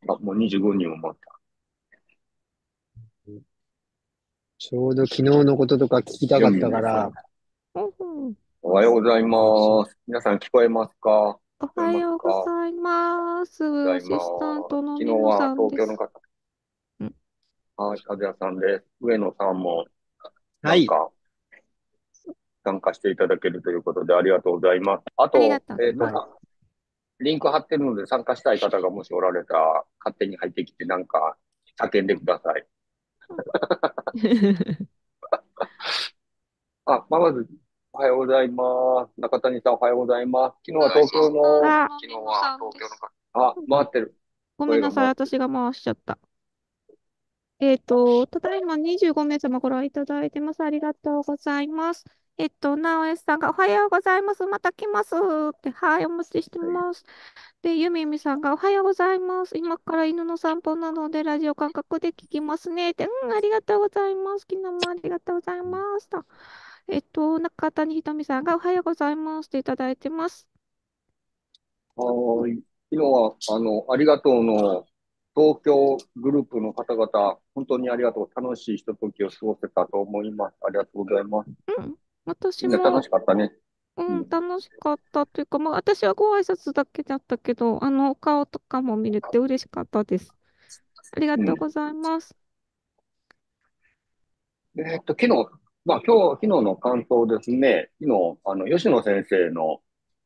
あ、もう25人も待った。 ちょうど昨日のこととか聞きたかっよみたから、 みさん。 うんうん。 おはようございそうそう。 ます。皆さん聞こえますか？ お聞こえはようごますか？ ざいます。アございまシスタンす。 トの昨日みのはさんです。 東京の方、 うん、 はい、和也さんです。上野さんもはい。 なんか参加していただけるということでありがとうございます。あと、 ありがとうございます。 リンク貼ってるので参加したい方がもしおられたら勝手に入ってきてなんか叫んでください。あ、まず、おはようございます。中谷さんおはようございます。昨日は東京の、 あ、 昨日は東京の方、あ、回ってる。 ごめんなさい。 声が回ってる。 私が回しちゃった。ただいま25名様ご覧いただいてます。ありがとうございます。なおえさんがおはようございます。また来ますって、はい、お待ちしてます。で、ゆみみさんがおはようございます。今から犬の散歩なので、ラジオ感覚で聞きますね。って、ありがとうございます。昨日もありがとうございます。と、中谷ひとみさんがおはようございますっていただいてます。 はーい。昨日は、ありがとうの東京グループの方々、本当にありがとう。楽しいひとときを過ごせたと思います。ありがとうございます。 うん、私みんな楽も、 しかったね。うん。 楽しかったというか、まあ、私はご挨拶だけだったけど、お顔とかも見れて嬉しかったです。ありがうん。 とうございます。 昨日、まあ昨日の感想ですね。昨日、吉野先生の、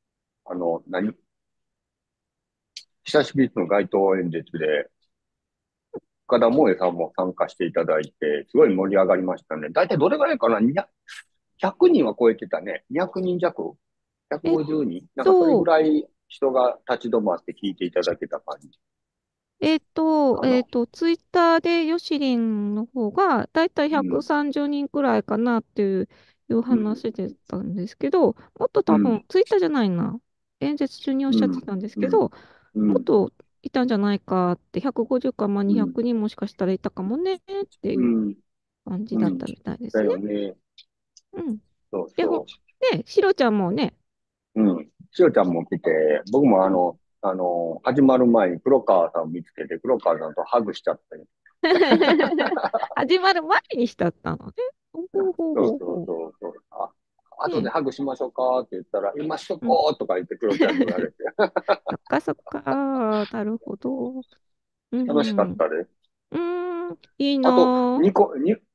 久しぶりの街頭演説で、岡田萌さんも参加していただいて、すごい盛り上がりましたね。だいたいどれぐらいかな？ 200、100人は超えてたね。200人弱？ えっ 150 人なんかそれぐと、 らい人が立ち止まって聞いていただけた感じかな。 ツイッターでヨシリンの方が、だいたいうん、 130人くらいかなっていううん、 話でしたんですけど、もっと多分、 うん、 ツイッターじゃないな。演説中におっしゃってうん、 たんですうん、 けど、 うん、 もっといたんじゃないかって、150か、まあ、200 うん、 人もしかしたらいたかもねっていううん、 感じうん。 だったみたいですだね。 よね。 うん。で、 そうそシロちゃんもね、 う。うん。しおちゃんも来て、僕もうん。 始まる前に黒川さんを見つけて、黒川さんとハグしちゃったよ。 始まる前にしたったのね。ほうほうそうそうほうほそうそう。あ、 う。ね後でハグしましょうかって言ったら、今しとうん。 こうとか言ってクロちゃんに言われて、 そっかそっか。なるほど。う楽しかっん。 たです。 いいあと、 なぁ。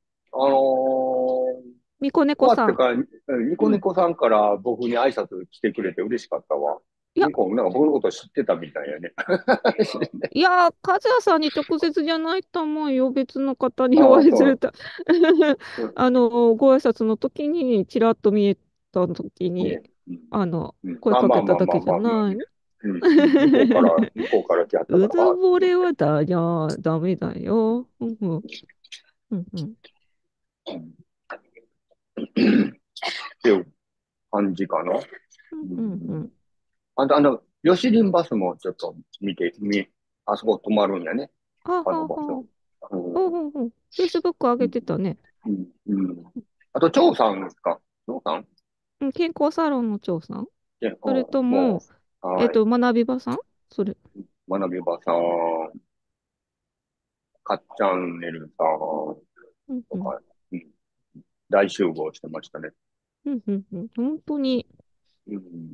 みこねこさん。 終わってから、ニコうん。 ニコさんから僕に挨拶来てくれて嬉しかったわ。 いや、 ニコ、なんか僕のこと知ってたみたいやね。 いや、和也さんに直接じゃないと思うよ。別の方におああ、 会いすると。 そう。 ご挨拶の時に、ちらっと見えた時に、 ね。うん。 声かまあまあまあけただけじゃまあまあ、 ないの。 向こうから来はったから、 うずああ、すぼれいません。 はダメだよ。うんうん。うんうん。 っていう感じかな。 うんうん。 うんうん。 吉林バスもちょっとあそこ止まるんやね。 あはあの場所。 は。 うん。 ほうほうほう。Facebook 上げてたね。 うん。うん。あと、張さんですか？張さん？ うん、健康サロンの長さんそれとも、 もう、はい。 学び場さんそれ。 学びばさん、かっちゃんねるさんうんうん。 とか、うん、大集合してましたね。 うんうんうん。本当に、 うん。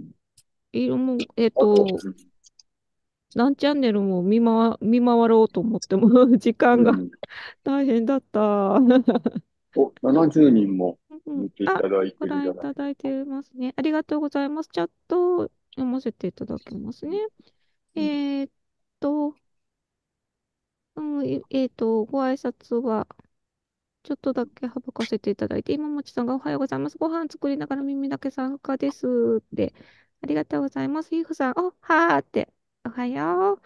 色も、 あと、 何チャンネルも見回ろうと思っても時間がうん。 大変だった。 お、70人もうん、 見ていただいご覧いてるじゃない。 ただいてますね。ありがとうございます。チャット読ませていただきますね。えうん。 ーっと、ご挨拶は、ちょっとだけ省かせていただいて、今もちさんがおはようございます。ご飯作りながら耳だけ参加ですって。ありがとうございます。ひふさん、はーって。おはよう。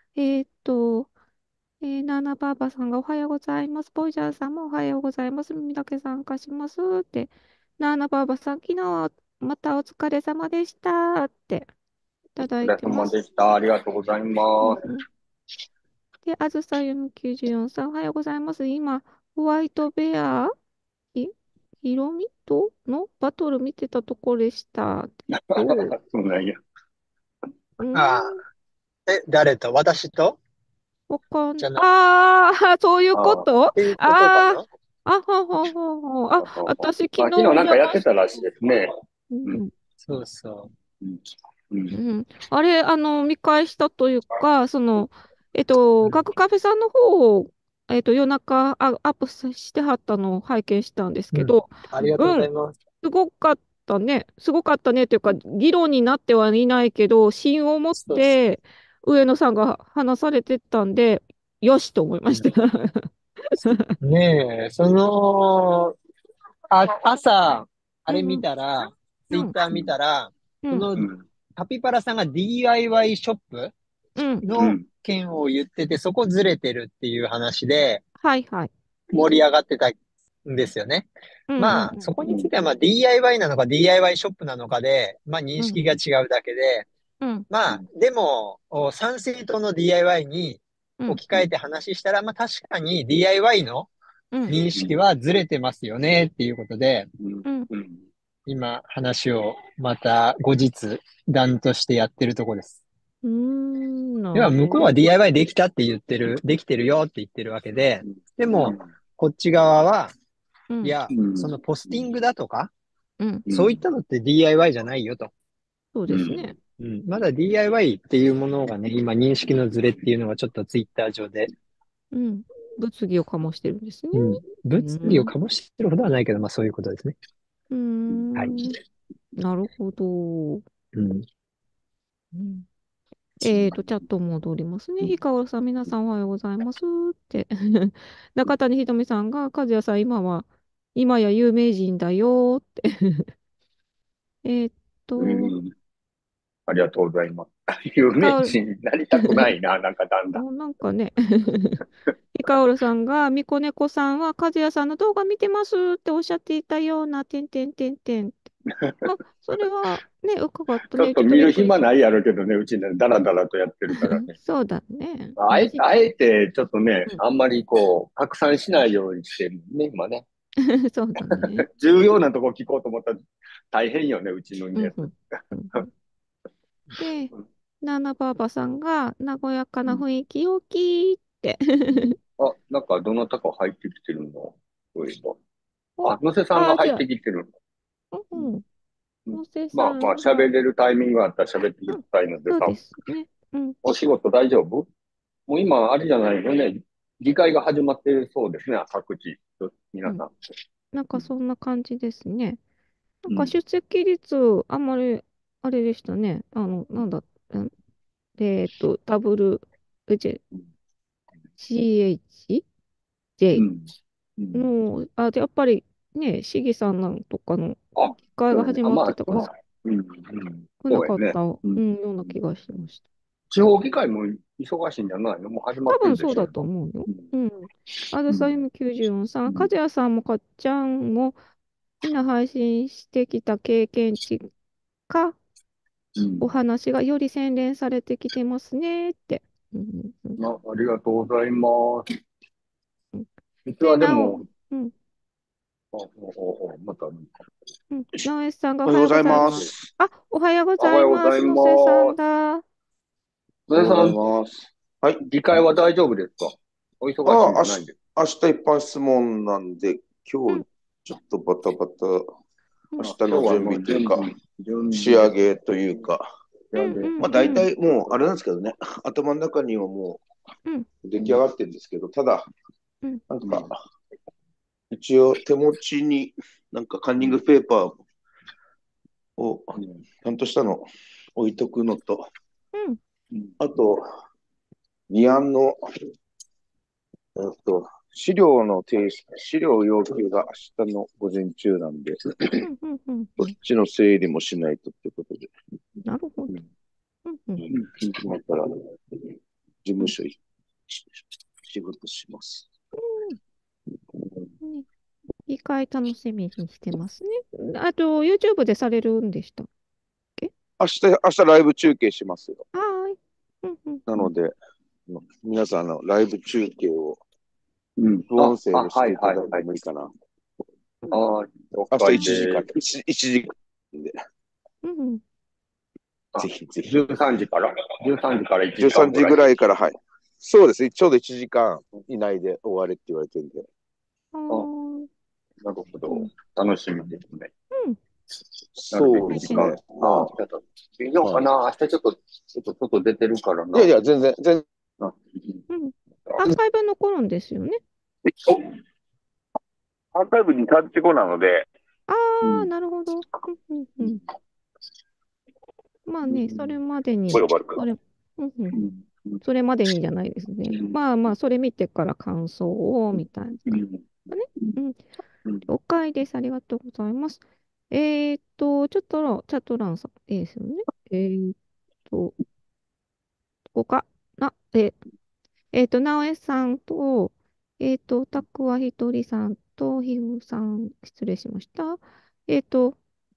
ナーナバーバさんがおはようございます。ボイジャーさんもおはようございます。耳だけ参加しますって。ナーナバーバさん、昨日はまたお疲れ様でしたっていただいお疲れてます。 様でした。ありがとうございます。 うんうん。で、あずさゆみ94さん、おはようございます。今、ホワイトベアひ、ひろみとのバトル見てたところでした。おう。 そうなんや。 うーああ、 ん。 誰と私と？ わかんじゃないああ、そういうこああ、 とっていうことかあな。 あ、ほほほほ。あ、私昨日まあ、昨日おなんかやっ邪魔し、 てたらしいですね。うん。 うん、 そうそうん。うん。 うん。あれ、見返したというか、 う。うん。 学カフェさんの方を、夜中アップしてはったのを拝見したんですうん。 けど、 ありがとうごうん、 ざいます。 すごかったね。すごかったねというか、議論になってはいないけど、芯を持っそうそう。 て上野さんが話されてたんで、よしと思いました。 ねえ、朝、あれ見うんうん、 たら、ツうん、 イッター見うん。 たら、 うん、 そのうん。 カピバラさんが DIY ショップうん、 のうん。 件を言ってて、そこずれてるっていう話ではいはい。 盛り上がってたんですよね。 うん、うん、 まあ、そこについてはまあ DIY なのか DIY ショップなのかで、まあ認うん、 識が違うだけで、 うん、 まあ、でも、参政党の DIY にうん、 置き換えて話したら、まあ確かに DIY のうん、 認識はずれてますよねっていうことで、 うん。 うん。 うん。 今話をまた後日談としてやってるとこです。 うーん、なではるほど。 向こうは DIY できたって言ってる、できてるよって言ってるわけで、でもこっち側は、 うん、 いや、 うん。 そのポスティングだとか、 うん、 そういったのって DIY じゃないよと。 そううん。 ですね。 うん、まだ DIY っていうものがね、今認識のズレっていうのがちょっとツイッター上で、 うん。物議を醸してるんですね。 うん、物議をうん、 醸してるほどはないけど、まあそういうことですね。 うーはい。 ん、なるほど。 うん。 うん、チャット戻りますね。ひかおるさん、皆さんおはようございますって。中谷ひとみさんが、和也さん、今や有名人だよって。えーっと、 うん。ありがとうございます。有名ひかおる、 人になりたくないな、なんかだんだん。 もうなんかね、ひかおるさんが、みこねこさんは、和也さんの動画見てますっておっしゃっていたような、てんてんてんてん。あ、それはね、伺ったね。ちょっとちょっと見びっくりし、 る暇ないやろうけどね、うちね、だらだらとやってるからね。 そうだね。 あえて、ちょっとね、 うん、 あんまりこう、拡散しないようにしてるね、今ね。 そうだね。 重要なとこ聞こうと思ったら大変よね、うちのやつ。 うんうん。うんうん、で、ナナバーバさんが、和やかな雰囲気をきーって。 あ、なんかどなたか入ってきてるのそういえば。 お、 あ、のせさんがあ、じ入っゃあ、 てきてるの。 うんうん。 うん。 のせさまあまあ、 んが、 喋れるタイミングがあったら喋ってくだうん、 さいのでさ、 そうですね。うん。 お仕事大丈夫？もう今、あれじゃないのね。議会が始まってるそうですね、各地。 うん。 皆さん。 なんかうん。 そんな感じですね。なんうん。 か出席率、あんまり、あれでしたね。なんだ、うんダブル、 う CHJ ん。うん。 の、で、やっぱりね、市議さんなんとかのあ、 議会そうね。あ、 が始まっまあ、 てたから、 うん。うん。 少なそうやね。 かった、 うん。 ような気がしました。 地方議会も忙しいんじゃないの？もう始まってる多分そうだでしょう。 と思うよ。 うん。 うん。あずさゆみ94さん、 うん。 かじやさんもかっちゃんも、みんな配信してきた経験値か、 うん。 お話がより洗練されてきてますねって。うんうんありがとうございます。 うん、 うちで、 はでも、 うん、 また、 うん。直江さんがおはようごおはようございざいます。 ます。 あ、おはようごおざいます。 はようございのせさんます。 だ。 野田さん、 おはようございます。はい。 議会は大丈夫ですか？お忙しいんああ、 じゃないんです明日一般質問なんで、今日うん、 ちょっとバタバタ、明うん、 か？ 日の準今日はもう備というか、 準仕備です。 上げというか、 うん、 仕上げ。 うん、 まあ大うん、 体もうあれなんですけどね、頭の中にはもうん、 う出来上がってるんですけど、ただ、 うん、 なんか、 うん。 一応手持ちになんかカンニングペーパーをうん。 ちゃんとしたの置いとくのと、 うん、 うん。 あと、議案の資料要求が明日の午前中なんで、 うん、うん、うん、うん。 こっちの整理もしないとってことで、 なるほど。 うん。 うん、うん、 今から事うん。 務所仕事します。 ね、議会楽しみにしてますね。あと、YouTube でされるんでしたっけ？ 明日ライブ中継しますよ。 はーい。うん、うん、うん。 なので、皆さんのライブ中継をうん。 副音声でしはいていただいはいはい。 てもいいかな。 うん、 ああ、了明日解 1時間、 です。 1時間で、 うん、 あ、 ぜひぜひ。 13時から ?13 時から1 13 時間ぐらい。 時ぐらいから、はい。 そうですね。ちょうど1時間以内で終われって言われてるんで。 ああ、 ーなるほど。 うん。 楽しみですね。 うん。 なるべそうですね。 く時間。ああ、ちょっと、見ようかはな。明日ちょっと外出てるからい。いな。 やいや、全然、 あ、 うん。アーカイブ残るんですよね。 アーカイブに35なので、 ああ、 うん。 なるほど。うんうんううん。 ん。まあうね、それん。 までに、 声終わるかな。 それ、うんうん。 うん。うん。 それまでにじゃないですね。 うん。 まあまあ、それ見てから感想を、みたいな感うん。 じね。うん。 うん。 了解です。ありがとうございます。ちょっと、チャット欄さん、いいですよね。ここかな、直江さんと、たくわひとりさんと、ひふさん、失礼しました。えっと、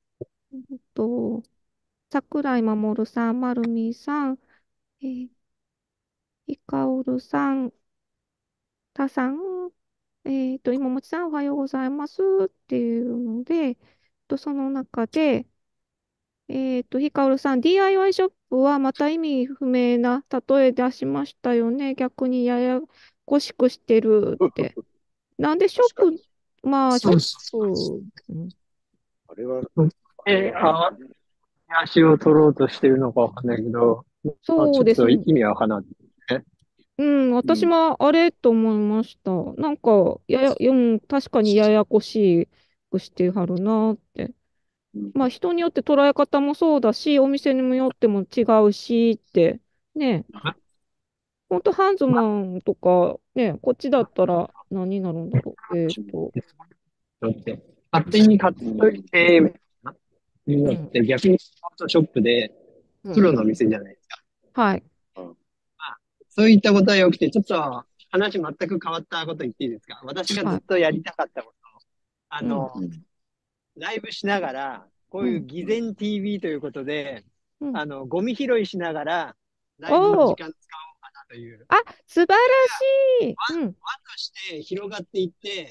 桜井守さん、まるみさん、ひかおるさん、たさん、今もちさん、おはようございますっていうので、その中で、ひかおるさん、DIY ショップはまた意味不明な例え出しましたよね。逆にややこしくしてるって。なんでショッ確かに。 プ、まあ、ショッそうそプ、うん、 あれは、 う。足を取ろうとしてるのかわかんないけど、ちょっそうです。 と意味わかんないね。 うん、 うん。 私もあれと思いました。なんか、うん、確かにややこしくしてはるなって。 うん。 まあ、人によって捉え方もそうだし、お店によっても違うしって、ね、ほんとハンズマンとか、ね、こっちだったら何になるんだろう。 だって勝手に買っといて、みたいな。いううん、 のって逆にスポーツショップでうん、 プロの店じゃないですか。 はい、 うん。 そういったことはよくて、ちょっと話全く変わったこと言っていいですか？私がずはい、 っとやりたかったこと。 うん、 うん。 ライブしながら、こういううん、 偽善 TV ということで、 うん。 ゴミ拾いしながら、ライブのおー、 時間使おうかなという。 あ、素晴らそれがしい。うん、 輪として広がっていって、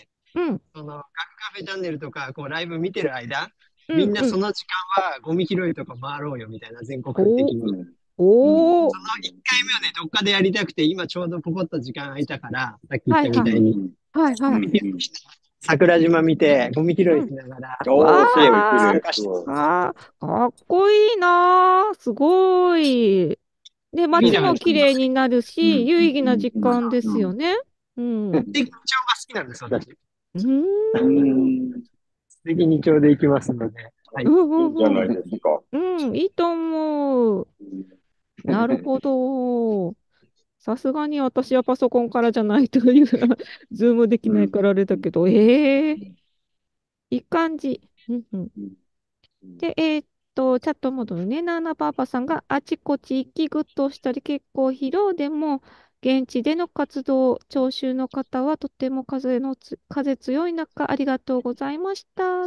うん、 ガクカフェチャンネルとか、こうライブ見てる間、 うん、 みんなうん。 その時間はゴミ拾いとか回ろうよみたいな、全国おー、 的に。 うん。うん。 おー、 その1回目をね、どっかでやりたくて、今ちょうどポコッと時間空いたから、さっき言っはい、はい、 たみたいに、 はい、はい。 ゴミ拾いしながら桜島見て、ゴミ拾いうん。 しながら、 わおー、綺麗、綺麗、 参加して、 すごい。 かっこいいなー。すごい。で、街いいじゃないですか。 も綺麗になるし、 うん。 有意義うん。 な時間でうん。 すよね。うん。う日常が好きなんです、私。 ーうん。 ん。 素敵に日で行きますので。はい。 うんいいんじゃないうんですか。 うん。うん、いいと思う。 うん。 なるほど。さすがに私はパソコンからじゃないというズームできうん。 ないからあれだけど、いい感じ。うんうん。 うん。うん。 で、チャットモードのね、ナーナパパさんがあちこち行きぐっとしたり結構疲労でも、現地での活動、聴衆の方はとても風強い中、ありがとうございましたって。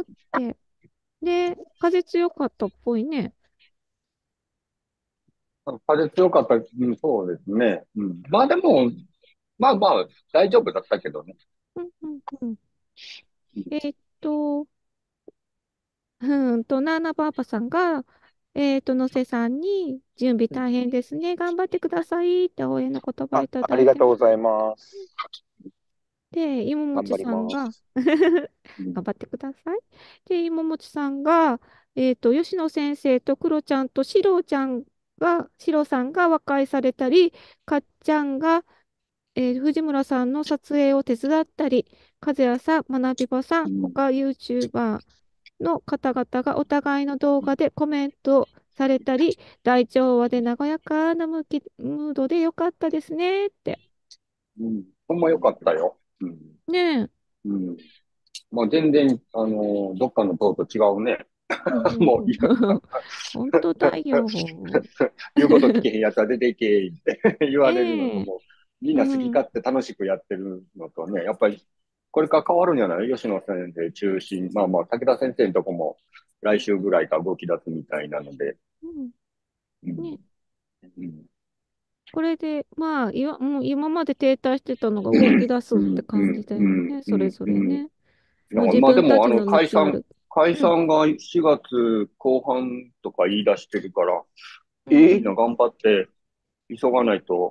で、風強かったっぽいね。 風強かった。うん、そうですね。うん。まあでも、まあまあ、大丈夫だったけどね。 うんうんうん。 うん。 えーっと、ナーナパパさんが、のせさんに、準備大変ですね。頑張ってくださいって応援の言葉いたありがだいてます。 とうございます。 で、芋餅頑張りさんが、 ます。 うん。 頑張ってください。で、芋餅さんが、吉野先生とクロちゃんとシロさんが和解されたり、かっちゃんが、藤村さんの撮影を手伝ったり、和也さん、学びばさん、 うん。 他 YouTuber の方々がお互いの動画でコメントされたり、大調和で和やかなムードでよかったですねって。 うん。ほんまよかったよ。うん。 ねえ。 うん。まあ全然、どっかの塔と違うね。 うんうんもう、 うん。本当だよ。 言うこと聞けへんやつは出ていけって言われるのとねえ。 も、みんうな好きん。 勝手楽しくやってるのとね、やっぱり、これから変わるんじゃない吉野先生中心。まあまあ、武田先生のとこも来週ぐらいから動き出すみたいなので、 うん。 うん。 ね。 うん。 これで、まあ、もう今まで停滞してたのが動き出すってうん。う感じん。 だよね。 うん。 それぞうん。 れね。もう自まあでも、 分たちの道を歩く。 解うん。 散が4月後半とか言い出してるから、 うん。 えうん。 みんな頑張って急がないと、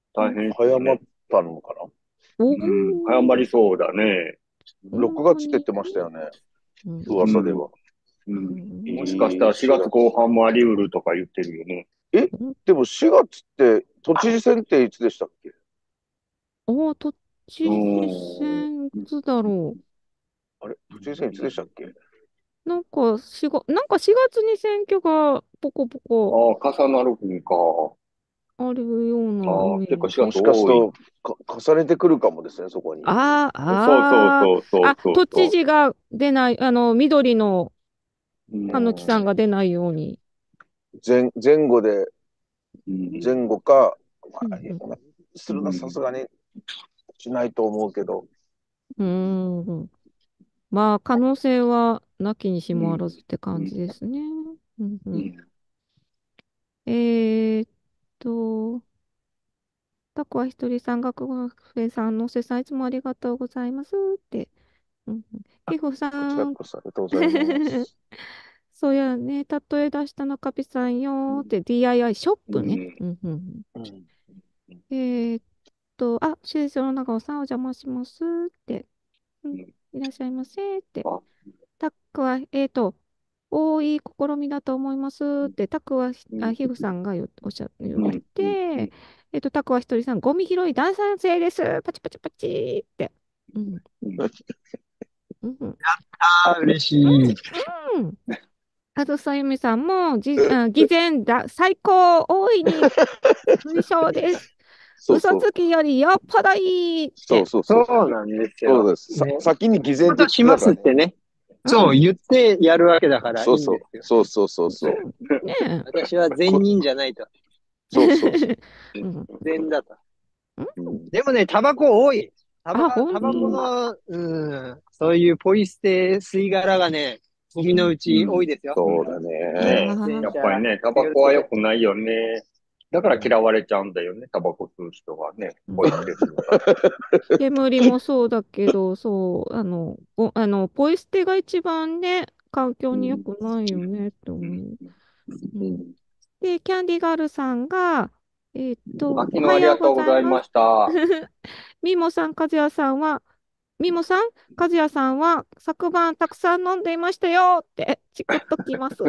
大変です早まっよね。 たのかな。 お早まー、 りそうだね。 本 6 当に。 月って言ってましたよね。 うん噂では。 もしかしたら4月後半もあり得るとか言ってるよね。 でも4月って都知事選っていつでしたっけ？ おー、都知事選いつだろあれ都知事選いつでしたっけ？ う。なんか4月に選挙がポコポコああ、重なるんか。 あるようなイメ結構ージ。 4 も月多い。 しかすると重ねてくるかもですね、そこに。 あそうそうあ、あそうそうあ、都知そうそ事が出ない、緑のう。 たぬきさんが出ないように。 前後で、前後か、するのはさすがにしないと思うけど。 うん。まあ、可能性はなきにしもあらずって感じですね。えーっと、タコはひとりさん、学部生さん、のせさん、いつもありがとうございますって。キフさこちらん、 こそありがとうございます。 そうやね、例え出したのカピさんよって、DIY ショップね。えーっシェイソの長尾さん、お邪魔しますって。いらっしゃいませって。タックは、多い試みだと思いますって、タクは、ヒグさんが言ってて、タクはひとりさん、ゴミ拾い大賛成です。パチパチパチって。 嬉しい。 あとさゆみさんも、偽善だ、最高、大いに推奨です。嘘つきよりよっぽどいいって。 そうなんですよ。 そうです。先に偽善って言ってしますってね。そう、言ってやるわけだからいいんですよ。 そう。 ね私は善人じゃないと。 そう。 善だと。でもね、タバコ多い。タバコ本当の、そういうポイ捨て吸い殻がね、ゴミのうち多いですよ。 そうだね。 やっぱりね、タバコは良くないよね。だから嫌われちゃうんだよね、タバコ吸う人がね。ポイ捨てするから。 煙もそうだけど、そう、ポイ捨てが一番ね、環境に良くないよねって思う。で、キャンディガールさんが、 昨日おはようありがとうごございます。 ざいました。 ミモさん、和也さんは、ミモさん、和也さんは昨晩たくさん飲んでいましたよって、チクっときます。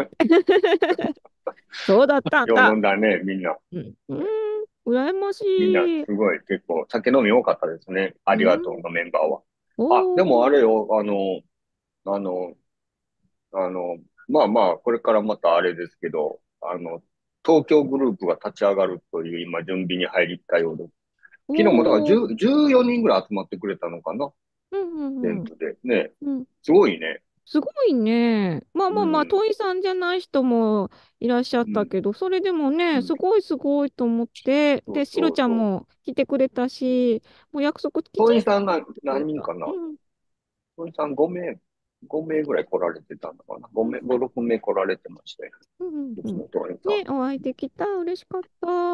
そうだったんよう飲だ。 んだね、みんな。 羨ましみんな、 い。 すごい、結構、酒飲み多かったですね。ありがとうのメンバーは。でおもあー。 れよ、あの、まあまあ、これからまたあれですけど、東京グループが立ち上がるという今準備に入りたようで。昨日もだからおー。 14人ぐらい集まってくれたのかな、テントで。ね。すごいね。 すごいね。まあまあまあ、問いさんじゃない人もいらっしゃったけど、それでもね、すごいすごいと思って、で、シロちゃんも来てくれたし、もう約束きちんトイさんと何人かな、トイさん5名ぐらい来られてたのかな？ 5 名、5、6名来られてましたよ。 ね、お会いできた。嬉しかった。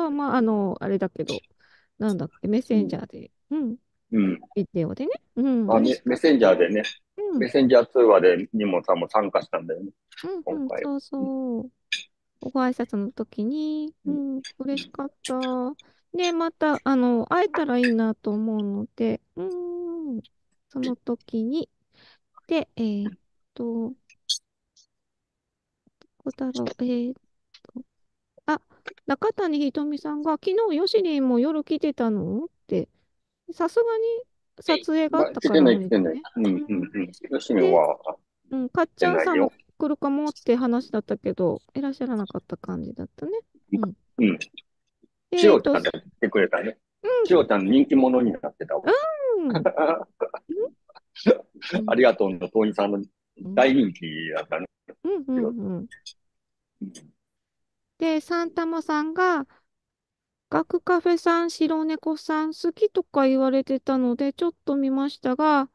まあ、あれだけど、なんだっけ、メッセンジャーで、ビデオでね。 メッセンジャーでね。メッセンジャー通話でニモさんも参加したんだよね。今回。 そうそう。ご挨拶の時に、嬉しかった。で、また、会えたらいいなと思うので、その時に、で、どこだろう、中谷ひとみさんが、昨日ヨシリンも夜来てたのって、さすがに撮影があったから無理だね。 ヨシリンは、 かっちゃんさんも来るかもって話だったけど、いらっしゃらなかった感じだったね。 しおちゃんで来てくれたね。しおちゃん人気者になってたわ。ありがとうのトーニさんの大人気だったね。 で、サンタマさんが、学カフェさん、白猫さん好きとか言われてたので、ちょっと見ましたが、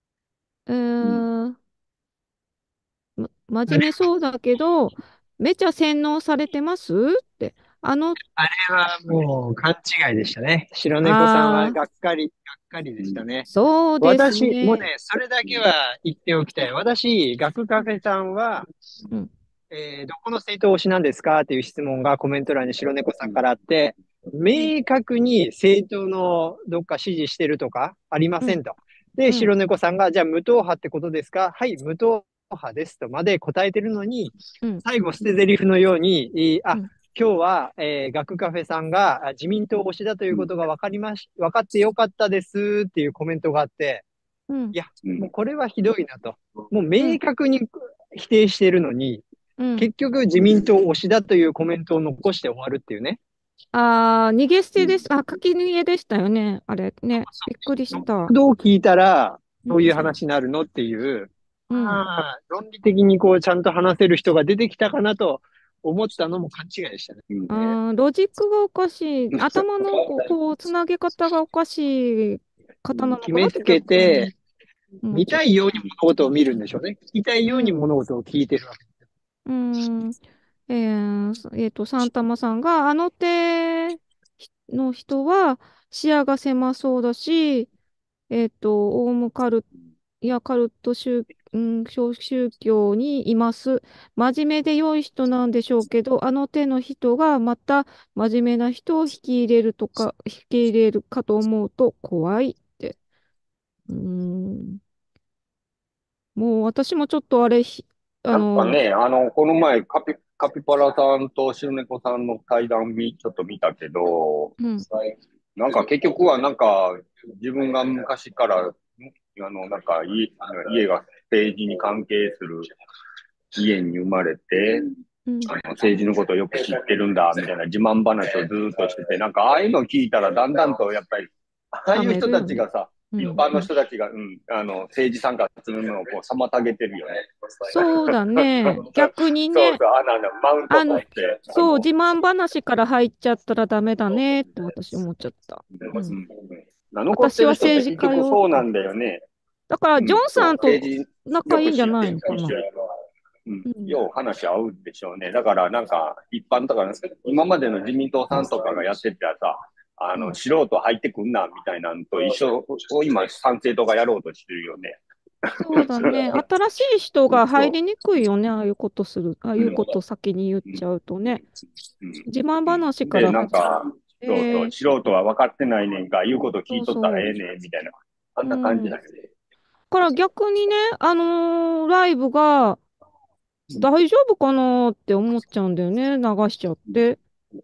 真面目そうだけど、めちゃ洗脳されてますって。 あれはもう勘違いでしたね。白猫さんはがっかりでしたね。 そうですね。 私もね、それだけは言っておきたい。私、学カフェさんは、どこの政党推しなんですかっていう質問がコメント欄に白猫さんからあって、 明確に政党のどっか支持してるとかありませんと。で、白猫さんが、じゃあ無党派ってことですか？はい、無党派ですとまで答えてるのに、最後捨て台詞のように、今日は、学カフェさんが自民党推しだということが分かってよかったですっていうコメントがあって、いや、もうこれはひどいなと。もう明確に否定しているのに、結局自民党推しだというコメントを残して終わるっていうね。 逃げ捨てです。書き逃げでしたよね。あれね。びっくりした。 どう聞いたら、どういう話になるのっていう、論理的にこうちゃんと話せる人が出てきたかなと思ったのも勘違いでしたね。 ロジックがおかしい。頭のこう、つなげ方がおかしい方なのか決めつけて、見たいように物事を見るんでしょうね。聞きたいように物事を聞いてるわけサンタマさんが、あの手の人は視野が狭そうだし、オウムカルカルト宗教にいます。真面目で良い人なんでしょうけど、あの手の人がまた真面目な人を引き入れるかと思うと怖いって。もう私もちょっとあれ、 なんかね、この前カピバラさんと白猫さんの対談ちょっと見たけど、なんか結局はなんか自分が昔からなんか家が政治に関係する家に生まれて、政治のことをよく知ってるんだ、みたいな自慢話をずっとしてて、なんかああいうのを聞いたらだんだんとやっぱり、ああいう人たちがさ、一般の人たちが、政治参加するのをこう妨げてるよね。 そうだね。逆にね。 そうそう、マウント取って。 そう、自慢話から入っちゃったらダメだねって私思っちゃった。 私は政治家よ。そうなんだよね。 だから、ジョンさんと仲いいんじゃないのかな。 よう話合うでしょうね。だからなんか一般とか、今までの自民党さんとかがやってたらさ、素人入ってくんなみたいなのと一緒を今参政党がやろうとしてるよね。 そうだね。新しい人が入りにくいよね。ああいうこと先に言っちゃうとね。自慢話から。 なんか、そう、素人は分かってないねんか、言うこと聞いとったらええねん、みたいな。あんな感じだよね。 から逆にね、ライブが大丈夫かなって思っちゃうんだよね。流しちゃって。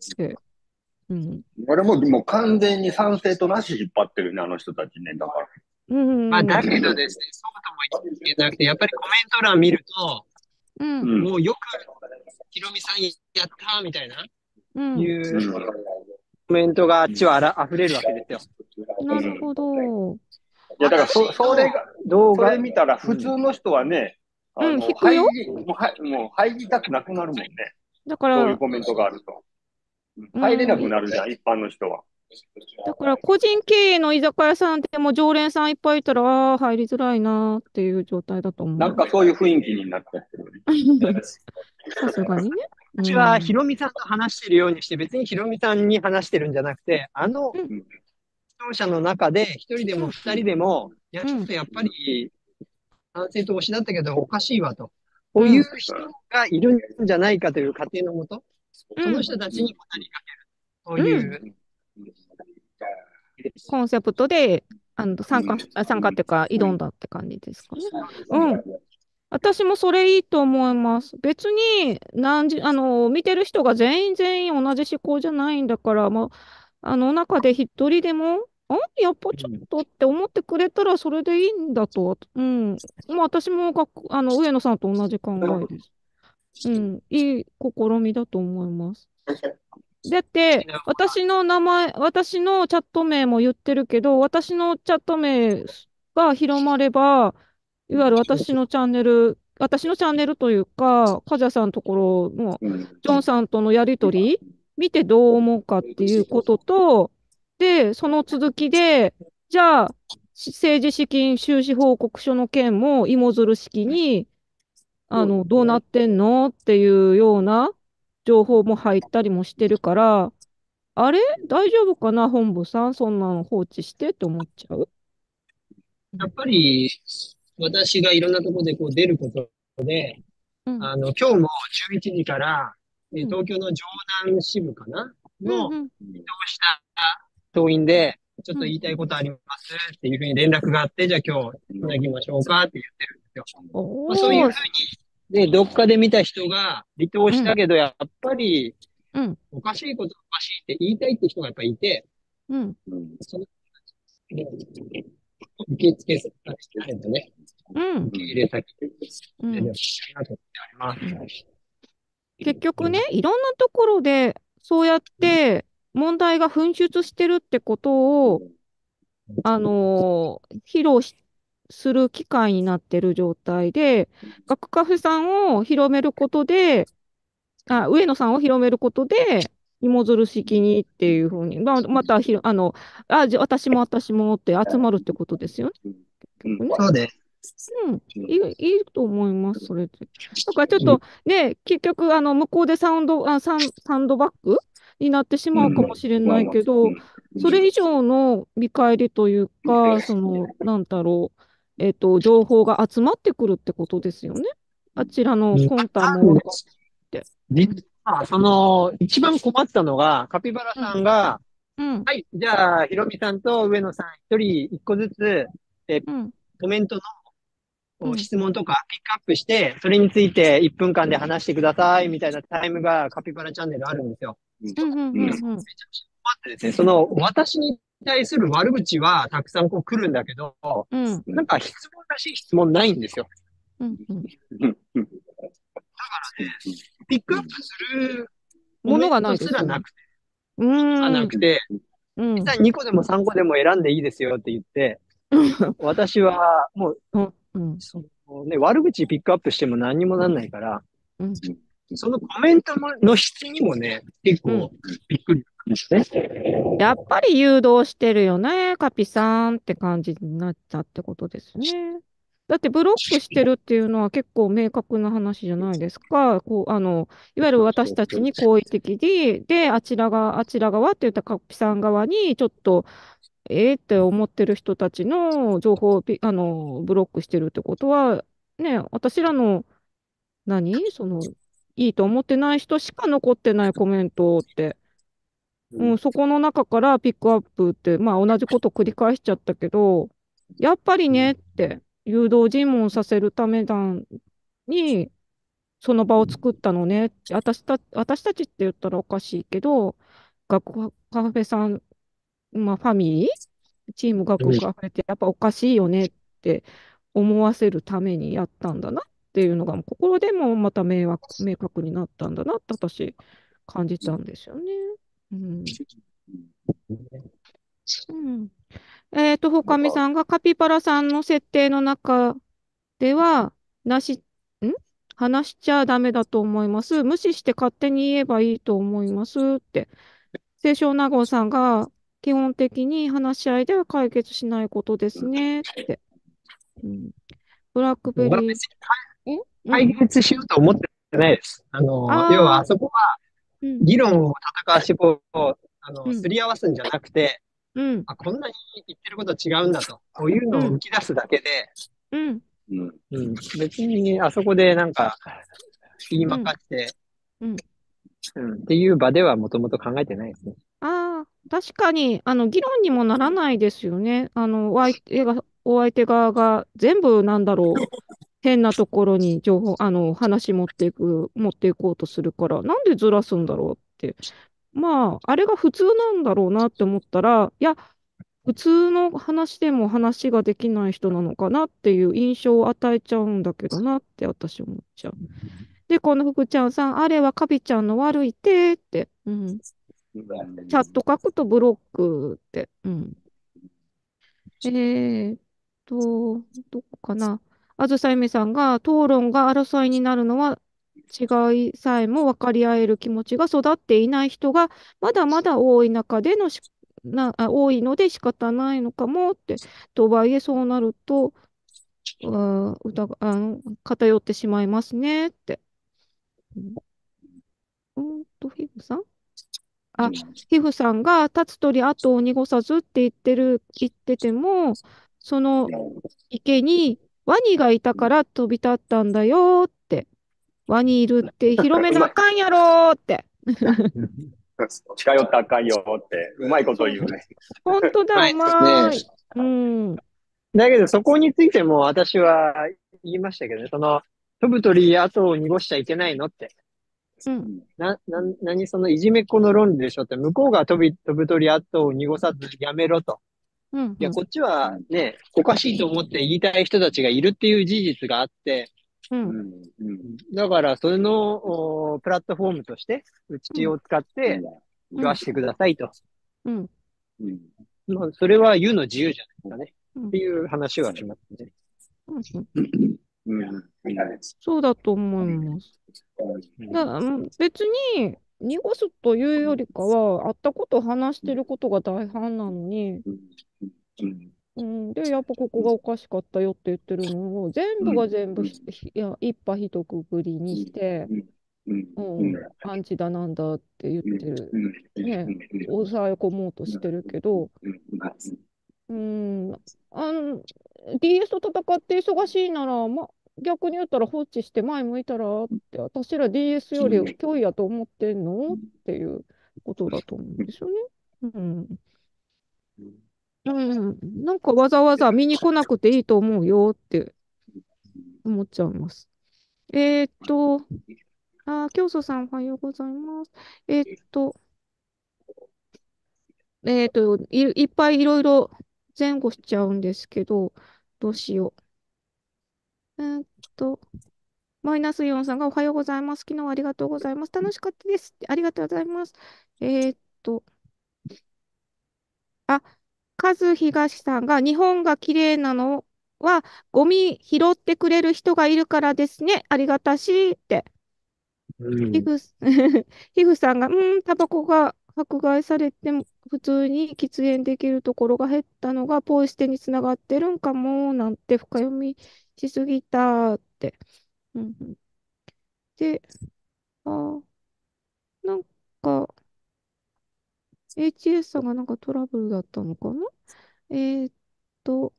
俺もう完全に賛成となし引っ張ってるね、あの人たちね。だから。 だけどですね、そうとも言えなくて、やっぱりコメント欄見ると、もうよく、ひろみさんやったみたいな、いうコメントがあっちは溢れるわけですよ。 なるほど。 いや、だからそれ見たら普通の人はね、 引くよ。 もう入りたくなくなるもんね。 だから、 そういうコメントがあると。入れなくなるじゃん、一般の人は。 だから、個人経営の居酒屋さんでも常連さんいっぱいいたら、入りづらいなっていう状態だと思う。 なんかそういう雰囲気になっちゃってる。 さすがにね。 うちはヒロミさんと話してるようにして、別にヒロミさんに話してるんじゃなくて、視聴者の中で一人でも二人でも、いや、ちょっとやっぱり、反省と推しだったけどおかしいわと。こういう人がいるんじゃないかという過程のもと、その人たちに語りかけるという、 コンセプトで参加っていうか、挑んだって感じですかね。私もそれいいと思います。別に見てる人が全員同じ思考じゃないんだから、中で一人でも、やっぱちょっとって思ってくれたらそれでいいんだと。もう私も上野さんと同じ考えです。いい試みだと思います。だって、私のチャット名も言ってるけど、私のチャット名が広まれば、いわゆる私のチャンネルというか、かじゃさんのところの、ジョンさんとのやりとり、見てどう思うかっていうことと、で、その続きで、じゃあ、政治資金収支報告書の件も芋づる式に、どうなってんのっていうような情報も入ったりもしてるから、あれ大丈夫かな本部さん、そんなの放置してって思っちゃう。 やっぱり、私がいろんなところで出ることで、今日も11時から、東京の城南支部かなの、した党員で、ちょっと言いたいことありますっていうふうに連絡があって、じゃあ今日つなぎましょうかって言ってるんですよ。まあ、そういうふうに、どっかで見た人が離党したけど、やっぱり、おかしいことおかしいって言いたいって人がやっぱりいて、その受付先あればね、受け入れ先でもなと思ってあります。 結局ね、いろんなところで、そうやって問題が噴出してるってことを、披露する機会になってる状態で、学カフェさんを広めることで、上野さんを広めることで、芋づる式にっていうふうに、またじゃあ私もって集まるってことですよね。 そうです。 いいと思います、それで。だからちょっとね、結局、向こうでサンドバッグになってしまうかもしれないけど、それ以上の見返りというか、なんだろう、情報が集まってくるってことですよね。あちらの魂胆も分かって。 実は、一番困ったのが、カピバラさんが、はい、じゃあ、ひろみさんと上野さん、一個ずつ、コメントの質問とかピックアップして、それについて1分間で話してくださいみたいなタイムがカピバラチャンネルあるんですよ。めちゃくちゃ困ってですね、私に対する悪口はたくさん来るんだけど、なんか質問らしい質問ないんですよ。だからね、ピックアップするものがすらなくて、実際2個でも3個でも選んでいいですよって言って、私はもう、悪口ピックアップしても何にもなんないから、そのコメントの質にもね、結構びっくりですね。 やっぱり誘導してるよね、カピさんって感じになっちゃってことですね。だってブロックしてるっていうのは結構明確な話じゃないですか。いわゆる私たちに好意的で、あちら側って言ったカピさん側にちょっと、って思ってる人たちの情報をブロックしてるってことは、ね、私らの、いいと思ってない人しか残ってないコメントって、そこの中からピックアップって、同じこと繰り返しちゃったけど、やっぱりねって、誘導尋問させるために、その場を作ったのね。私たちって言ったらおかしいけど、学カフェさん、ファミリーチーム学カフェってやっぱおかしいよねって思わせるためにやったんだなっていうのが、ここでもまた明確になったんだなって私感じたんですよね。ほかみさんがカピバラさんの設定の中では、話しちゃダメだと思います。無視して勝手に言えばいいと思いますって。清少納言さんが、基本的に話し合いでは解決しないことですねって。ブラックベリー。 解決しようと思ってないです。要はあそこは、議論を戦わしすり合わすんじゃなくて、こんなに言ってること違うんだと、こういうのを浮き出すだけで、別にあそこでなんか言いまかして、っていう場ではもともと考えてないですね。 確かに、議論にもならないですよね。お相手側が全部変なところに話持っていこうとするから、なんでずらすんだろうって。あれが普通なんだろうなって思ったら、いや、普通の話でも話ができない人なのかなっていう印象を与えちゃうんだけどなって私思っちゃう。で、この福ちゃんさん、あれはカビちゃんの悪い手って、チャット書くとブロックって、どこかな。あずさゆめさんが、討論が争いになるのは、違いさえも分かり合える気持ちが育っていない人がまだまだ多い中で多いので仕方ないのかもって。とはいえそうなると、偏ってしまいますねって。皮膚さん皮膚さんが立つ鳥後を濁さずって言ってても、その池にワニがいたから飛び立ったんだよって。ワニいるって広めなあかんやろって。 近寄ったらあかんよって、うまいこと言うね。 本当だ、うまい。うん。 だけど、そこについても私は言いましたけどね、飛ぶ鳥後を濁しちゃいけないのって。 うん。 何そのいじめっ子の論理でしょって、向こうが飛ぶ鳥後を濁さずやめろと。 うん。 いや、こっちはね、おかしいと思って言いたい人たちがいるっていう事実があって、 うん。 だから、そのプラットフォームとして、うちを使って言わしてくださいと。 うん。 まあ、それは言うの自由じゃないですかね。っていう話はしますね。 そうだと思います。別に濁すというよりかは、会ったことを話してることが大半なのに、で、やっぱここがおかしかったよって言ってるのを、全部が全部一派一くくりにして、アンチだなんだって言ってる。ね、抑え込もうとしてるけど、DS と戦って忙しいなら、逆に言ったら放置して前向いたらって、私ら DS より脅威やと思ってんのっていうことだと思うんですよね。なんかわざわざ見に来なくていいと思うよって思っちゃいます。教祖さんおはようございます。いっぱいいろいろ前後しちゃうんですけど、どうしよう。マイナスイオンさんがおはようございます。昨日はありがとうございます。楽しかったです。ありがとうございます。あ、カズ東さんが日本が綺麗なのはゴミ拾ってくれる人がいるからですね。ありがたしって。ヒフさんが、タバコが迫害されても普通に喫煙できるところが減ったのがポイ捨てにつながってるんかも、なんて深読みしすぎたって。で、なんか、HS さんがなんかトラブルだったのかな。えーっと、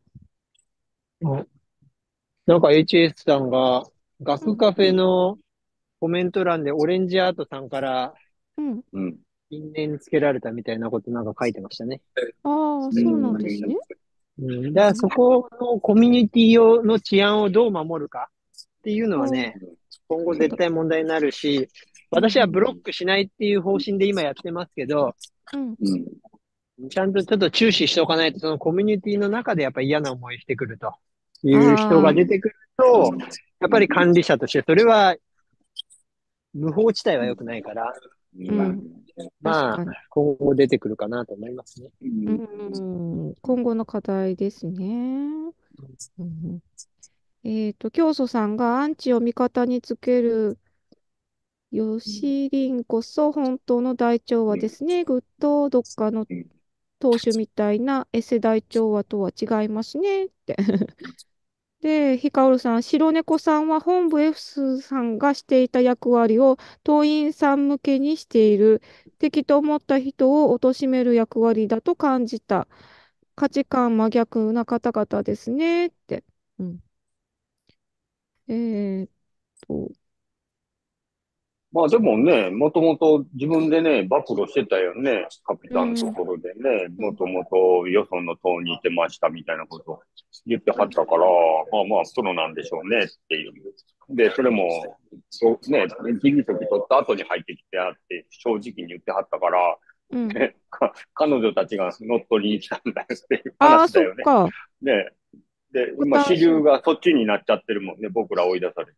なんか HS さんが、学カフェのコメント欄でオレンジアートさんから因縁つけられたみたいなことなんか書いてましたね。 ああ、そうなんですね。 だからそこのコミュニティ用の治安をどう守るかっていうのはね、今後絶対問題になるし、私はブロックしないっていう方針で今やってますけど、ちゃんとちょっと注視しておかないと、そのコミュニティの中でやっぱり嫌な思いしてくるという人が出てくると、やっぱり管理者としてそれは無法地帯は良くないから、まあ、今後出てくるかなと思いますね。 今後の課題ですね。教祖さんがアンチを味方につけるヨシリンこそ本当の大調和ですね。ぐっとどっかの党首みたいなエセ大調和とは違いますねって。で、ヒカオルさん、白猫さんは本部 F さんがしていた役割を党員さん向けにしている。敵と思った人を貶める役割だと感じた。価値観真逆な方々ですねって。えーっと。 まあでもね、もともと自分でね、暴露してたよね。カピタンのところでね、もともとよその党にいてましたみたいなことを言ってはったから、まあプロなんでしょうねっていう。で、それも、ね、議席取った後に入ってきてあって、正直に言ってはったから、ね、彼女たちが乗っ取りに来たんだよっていう話だよね。ね。で、今主流がそっちになっちゃってるもんね、僕ら追い出されて。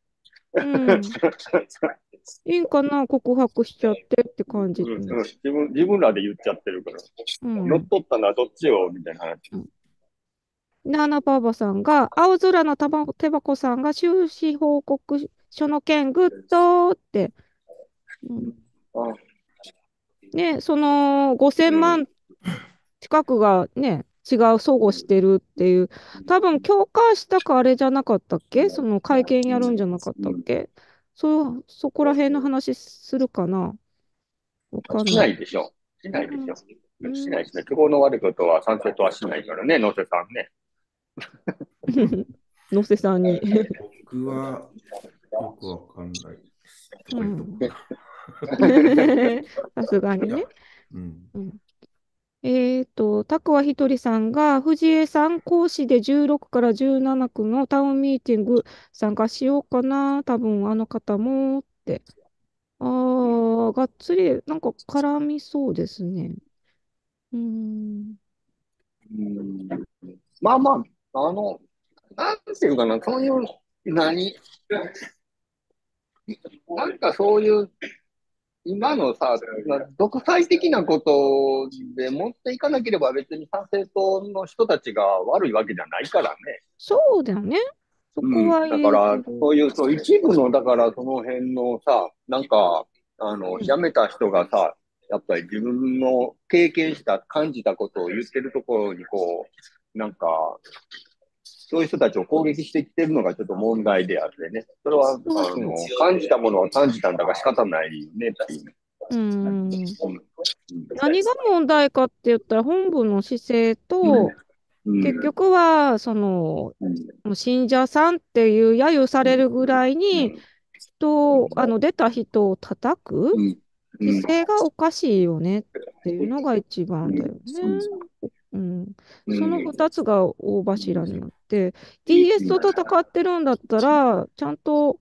いいんかな、告白しちゃってって感じ。 自分らで言っちゃってるから。乗っ取ったのはどっちよみたいな話。 ナナパパさんが、青空の手箱さんが収支報告書の件グッドって。ね、その5000万近くがね、違う相互してるっていう、多分強化したかあれじゃなかったっけ、その会見やるんじゃなかったっけ、そこら辺の話するかな、わかんない。 しないでしょ。しないでしょ。しないですね。都合の悪いことは賛成とはしないからね、野瀬さんね。 野瀬さんに。 僕はよくわかんない。 さすがにね。 うん。 うん。たくわひとりさんが、藤江さん講師で16から17区のタウンミーティング参加しようかな。多分あの方もって。ああ、がっつり、なんか絡みそうですね。うーん。 うん、まあまあ、なんていうかな、そういう、なんかそういう今のさ、独裁的なことで持っていかなければ別に参政党の人たちが悪いわけじゃないからね。 そうだよね。そうん。 こはだから、 言えてる。 そういう、そう、一部の、だからその辺のさ、なんか、 うん。 辞めた人がさ、やっぱり自分の経験した、感じたことを言ってるところに、こう、なんか、そういう人たちを攻撃してきてるのがちょっと問題であってね。それは、 そううん。 感じたものは感じたんだから仕方ないねっていう。 うーん。 うん。 何が問題かって言ったら、本部の姿勢と、 うん。 結局は、 うん。 もう信者さんっていう揶揄されるぐらいに、出た人を叩くうん。うん。 姿勢がおかしいよねっていうのが一番だよね。うん。その二つが大柱になって、DS と戦ってるんだったら、ちゃんと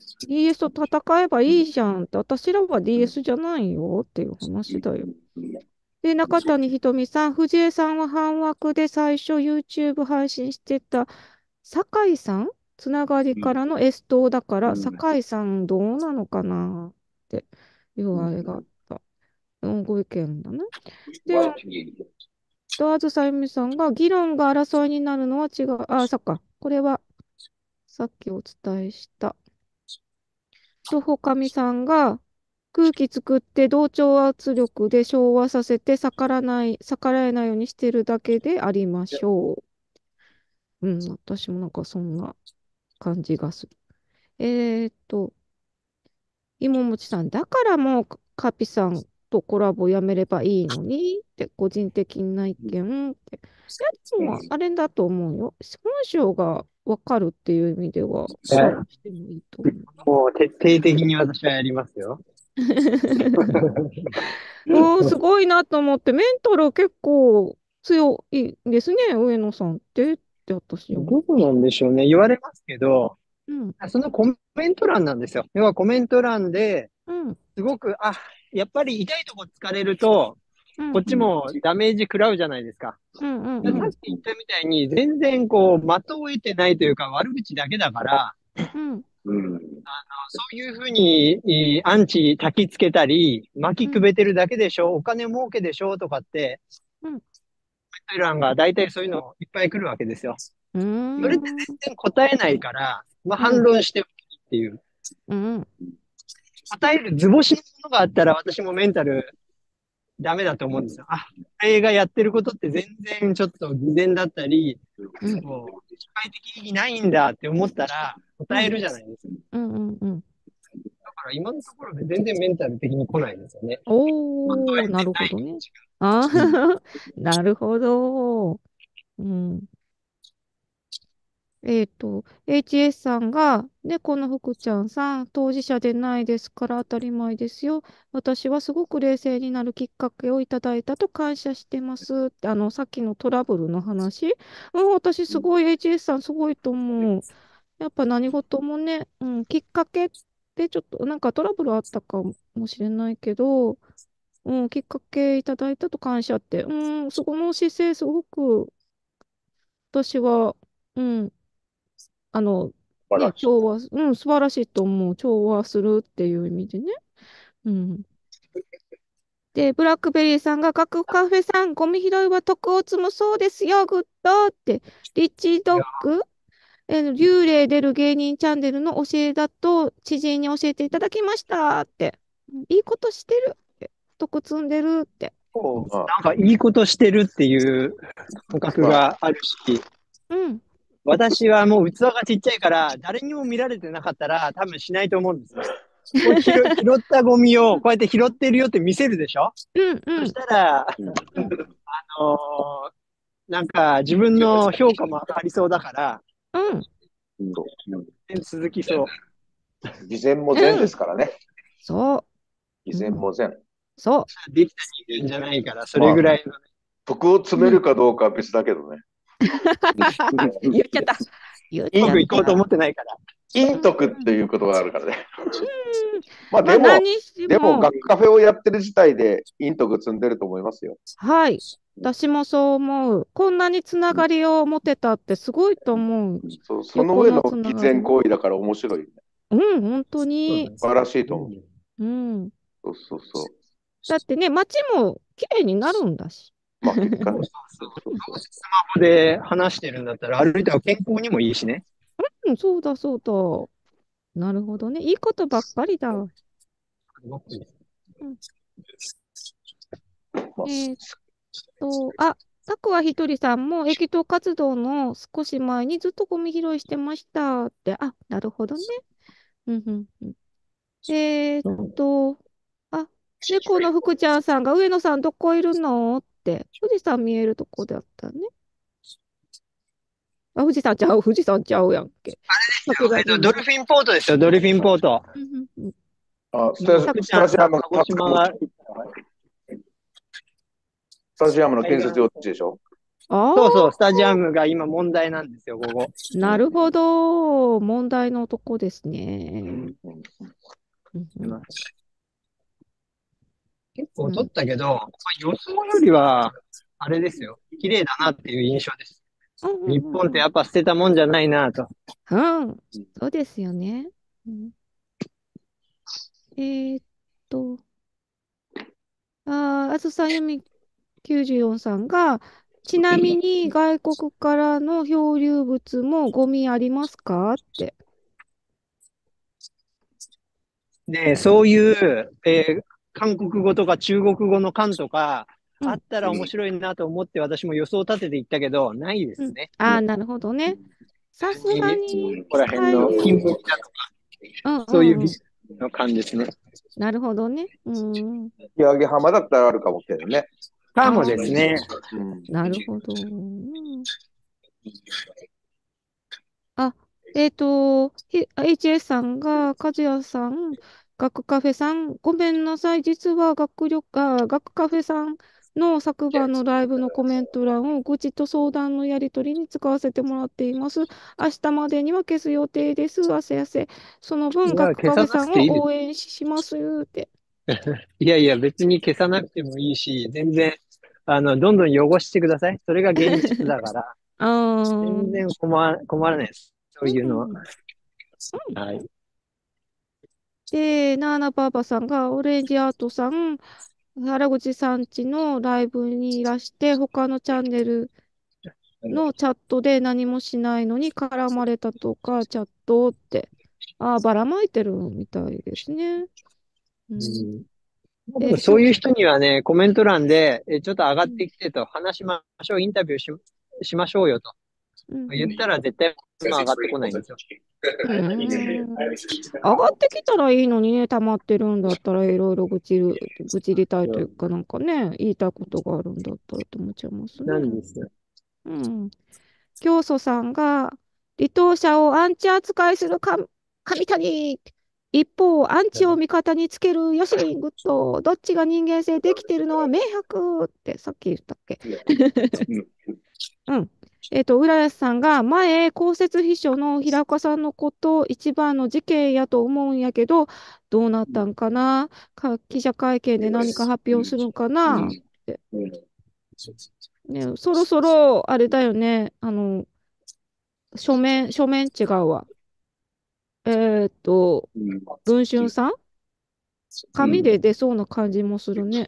DS と戦えばいいじゃんって、私らは DS じゃないよっていう話だよ。で、中谷ひとみさん、藤江さんは半枠で最初 YouTube 配信してた酒井さんつながりからの S 党だから、酒井さんどうなのかなっていうあれがあった。ご意見だね。で、あずさゆみさんが、議論が争いになるのは違う。あ、そっか。これは、さっきお伝えした。ほかみさんが、空気作って同調圧力で昭和させて逆らえないようにしてるだけでありましょう。うん、私もなんかそんな感じがする。えーっと、いももちさん、だからもうカピさんとコラボやめればいいのにって個人的な意見って。いや、でもあれだと思うよ。本性がわかるっていう意味では、してもいいと思う。 もう徹底的に私はやりますよ。 うん、すごいなと思って、メンタル結構強いですね、上野さんって私思う。 どうなんでしょうね。言われますけど、 うん、 そのコメント欄なんですよ。要はコメント欄でうん、 すごく、やっぱり痛いとこ疲れると、 うん、 こっちもダメージ食らうじゃないですか。 うん、うん、 さっうん、 き言ったみたいに、全然こう、的を得てないというか、悪口だけだから、 うん、 うん。 そういうふうに、アンチ焚きつけたり、巻きくべてるだけでしょ、お金儲けでしょとかって、 うん、 コメント欄が大体そういうのいっぱい来るわけですよ。 うそれってん、 全然答えないから、 うん、 反論してもいいっていう。 うん、 答える図星のものがあったら、私もメンタルダメだと思うんですよ。映画やってることって全然ちょっと偽善だったり、 うん、 こう、社会的意義ないんだって思ったら答えるじゃないですか。 うん、うん。 だから今のところで全然メンタル的に来ないんですよね。 おー、なるほどね。あー、なるほど。うん。HS さんが、猫の福ちゃんさん、当事者でないですから当たり前ですよ。私はすごく冷静になるきっかけをいただいたと感謝してますって、さっきのトラブルの話。うん、私すごい、HS さんすごいと思う。やっぱ何事もね、うん、きっかけってちょっと、なんかトラブルあったかもしれないけど、うん、きっかけいただいたと感謝って、うん、そこの姿勢すごく、私は、うん、あの、ね、 素晴らしい。 素晴らしいと思う。調和するっていう意味でね。うん。で、ブラックベリーさんが、学カフェさん、ゴミ拾いは徳を積むそうですよ、グッドって、リッチドッグ、幽霊出る芸人チャンネルの教えだと、知人に教えていただきましたって、いいことしてるって、徳積んでるって。 なんかいいことしてるっていう感覚があるし、 うん。 私はもう器がちっちゃいから、誰にも見られてなかったら多分しないと思うんですよ。こう拾ったゴミをこうやって拾ってるよって見せるでしょ。 うん、うそん、 したら、 うん、 のーなんか自分の評価も上がりそうだから、 うん、 続きそう。 偽善も善ですからね。 そう。 以前も前。 そう。できた人間じゃないから、それぐらいの、ね。 徳を詰めるかどうかは別だけどね。 言っちゃった。言っちゃ僕行こうとった。 思ってないから。 陰徳っていうことがあるからね。まあまあ、 でも、 何しでもも、 学カフェをやってる自体で陰徳積んでると思いますよ。 はい。私もそう思う。こんなにつながりを持てたってすごいと思う。 その上のつな偽がり。 善行為だから面白いよね。 うん、本当に。 素晴らしいと思う。 うん。 そうそうそう。 だってね、街も綺麗になるんだし。 まあ結果ね。 スマホで話してるんだったら、歩いたら健康にもいいしね。 うん、そうだ、そうだ。なるほどね。いいことばっかりだ。うん、タクワひとりさんも、駅頭活動の少し前にずっとゴミ拾いしてましたって。あ、なるほどね。うんうんうん、猫の福ちゃんさんが、上野さんどこいるのって、富士山見えるとこだったね。あ、富士山ちゃう、富士山ちゃうやんけ。 ドルフィンポートですよ、ドルフィンポート。 スタジアムの建設用地でしょ。 そうそう、スタジアムが今問題なんですよ、ここ。 なるほど。問題のとこですね。 結構撮ったけど、予想よりは、あれですよ、綺麗だなっていう印象です。日本ってやっぱ捨てたもんじゃないなと。 うん、そうですよね。あずさゆみ94さんが、ちなみに外国からの漂流物もゴミありますかって。 で、そういう、韓国語とか中国語の漢とか、あったら面白いなと思って私も予想立てていったけど、ないですね。 なるほどね。さすがに、 ここら辺の金麦だとか、そういうの感じですね。 なるほどね。 引上げ浜だったらあるかもしれないね。 かもですね。 なるほど。HS さんが、和也さん、学カフェさん、ごめんなさい。実は学カフェさんの昨晩のライブのコメント欄を愚痴と相談のやり取りに使わせてもらっています。明日までには消す予定です。汗汗。その分、学カフェさんを応援しますって。 いやいや、別に消さなくてもいいし、全然、どんどん汚してください。それが現実だから。全然困らないです。そういうのは。はい。 で、ナーナパパさんが、オレンジアートさん、原口さんちのライブにいらして、他のチャンネルのチャットで何もしないのに絡まれたとか、チャットって、ばらまいてるみたいですね。 そういう人にはね、コメント欄で、ちょっと上がってきてと話しましょう、インタビューしましょうよと。言ったら絶対上がってこないんですよ。 上がってきたらいいのにね、溜まってるんだったらいろいろ愚痴りたいというかなんかね、言いたいことがあるんだったらと思っちゃいますね。 なんですよ。 教祖さんが、離島者をアンチ扱いする神谷。一方、アンチを味方につけるヨシリングッド。どっちが人間性できてるのは明白ってさっき言ったっけ。浦安さんが前、公設秘書の平岡さんのこと一番の事件やと思うんやけど、どうなったんかな、記者会見で何か発表するんかなって。ね、そろそろ、あれだよね、書面違うわ。文春さん紙で出そうな感じもするね。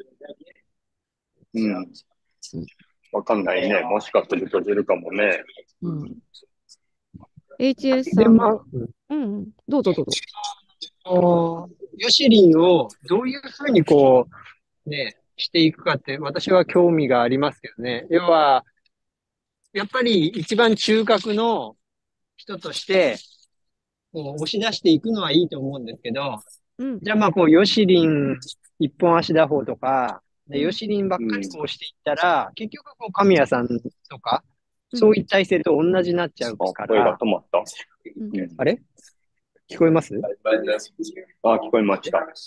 わかんないね。もしかすると出るかもね。 HS さん。どうぞ。 ヨシリンをどういうふうにしていくかって私は興味がありますけどね。要は、やっぱり一番中核の人として、押し出していくのはいいと思うんですけど、じゃあヨシリン一本足打法とか、ヨシリンばっかりしていったら、結局神谷さんとか、そういう体制と同じになっちゃうから。 声が止まった。 あれ聞こえます？ 聞こえました。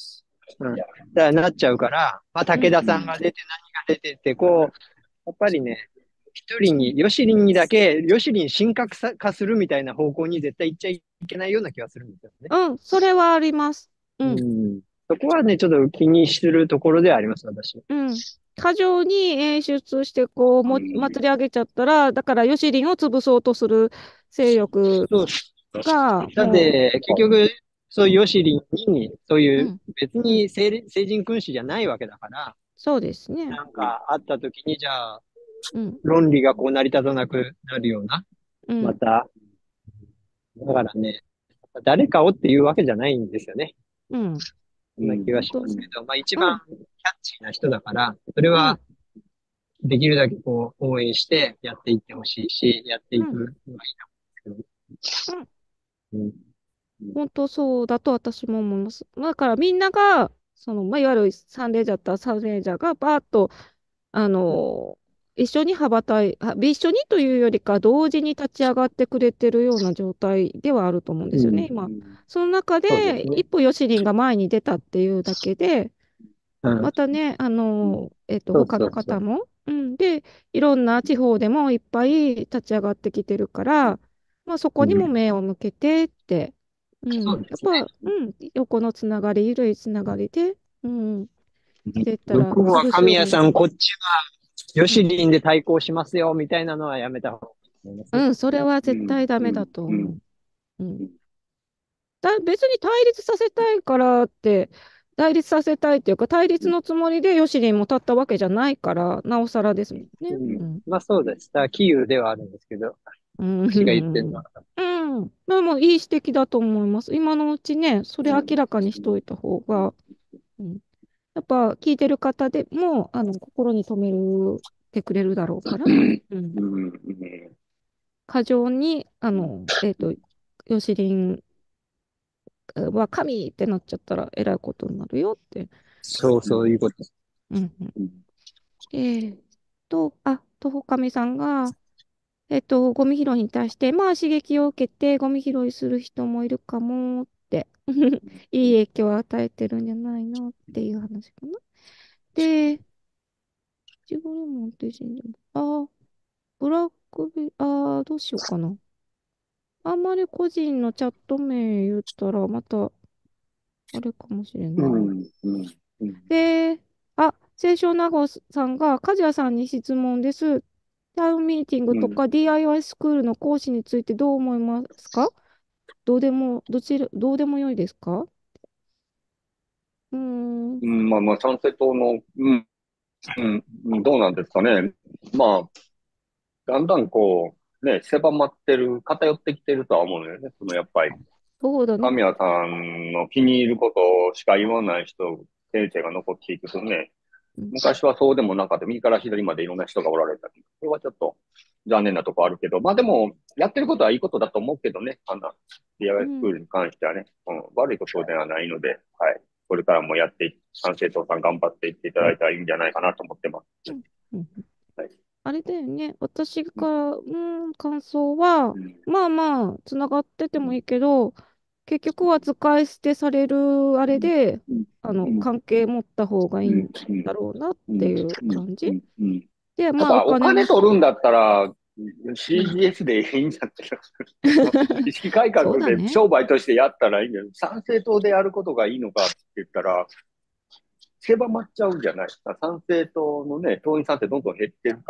うん。だからなっちゃうから、まあ、武田さんが出て何が出てって、こう、やっぱりね、一人に、ヨシリンにだけ、ヨシリン神格化するみたいな方向に絶対行っちゃいけないような気がするんですよね。 うん、それはあります。ううん、 ん。そこはね、ちょっと気にするところではあります、私。 うん。過剰に演出して、こう、祭り上げちゃったら、だから、ヨシリンを潰そうとする勢力そう。 が、 だっもて、結局、そういうヨシリンに、そうう、 いう、 うん、 別うん、 に聖人君主じゃないわけだから、 そうですね。 なんかあった時に、じゃあ、 うん、 論理がこう成り立たなくなるような、 うん、 また、だからね、誰かをっていうわけじゃないんですよね。 うん。 そんな気が本当に。 しますけど、まあ一番うん、 キャッチーな人だから、それはうん、 できるだけこう応援してやっていってほしいし、やっていくうん、 のがいいなうん。 うん。 本当そうだと私も思います。だからみんなが、まあ、いわゆるサンレジャーとサンレジャーがバーッと、あの一緒に羽ばたい、一緒にというよりか、同時に立ち上がってくれてるような状態ではあると思うんですよね、 うん。 今。その中で、 そうですね。 一歩ヨシリンが前に出たっていうだけで、 うん。 またね、 そう他のそうそう。 方も、うん、で、いろんな地方でもいっぱい立ち上がってきてるから、まあ、そこにもうん。 目を向けてって、うん、 そうですね。 やっぱ、うん、横のつながり、緩いつながりで、うん、してったら、 向こうはすぐ神谷さん、 勝負になる。 こっちはヨうん、 シリンで対抗しますよ、みたいなのはやめた方がいいと思います。 うん、それは絶うん、 対ダメだうん、うん、 と思う。うん、 うん。 別に対立させたいからって、対立させたいっていうか、対立のつもりでヨシリンも立ったわけじゃないから、なおさらですもんね。 うん。 うん。 まあそうです。だからキーウではあるんですけど、 う私が言ってるのん。 は。 うん。まあ、もういい指摘だと思います。今のうちね、それ明らかにしといた方が、うん、やっぱ聞いてる方でも、心に留めてくれるだろうから、うん。 うん、 過剰に、ヨシリンは神ってなっちゃったら、えらいことになるよって。 そう、そういうことです。 うん。えーっとほかみさんが、ゴミ拾いに対して、まあ刺激を受けてゴミ拾いする人もいるかもって、いい影響を与えてるんじゃないのっていう話かな。で、いちごレモンって死んでも、ブラックベリー、どうしようかな。あんまり個人のチャット名言ったら、また、あれかもしれんな。 うん、うん、うん。 で、清少納言さんが、梶谷さんに質問です。タウンミーティングうん、 とか DIY スクールの講師についてどう思いますか？どうでもよいですか？うーん、 うん、まあまあ、参政党の、うん、うん、どうなんですかね。まあ、だんだんこう、ね、狭まってる、偏ってきてるとは思うのよね。やっぱり、 そうだね。 神谷さんの気に入ることしか言わない人、先生が残っていくとね、 うん、 昔はそうでもなかった。右から左までいろんな人がおられたけど、これはちょっと残念なとこあるけど、まあでも、やってることはいいことだと思うけどね、 う DIY スクーん、 ルに関してはね、悪いことではないので、はい。これからもやってい、参政党さん頑張っていっていただいたらいいんじゃないかなと思ってます。 うん、うん。 はい。 あれだよね。私が、感想は、 うん、 まあまあ、つながっててもいいけど、結局は使い捨てされるあうん、 れで、 うん、うん、 関係持った方がいいんうん、 だろうなっうん、 ていううん、 感じ。 うん、うん。 で、まあ、おやっぱお金も、 金取るんだったらうん。 CGS でいいんじゃないか。意識改革でそうだね。 商売としてやったらいいんだよ。参政党でやることがいいのかって言ったら、狭まっちゃうじゃないですか。参政党のね、党員さんってどんどん減ってるから、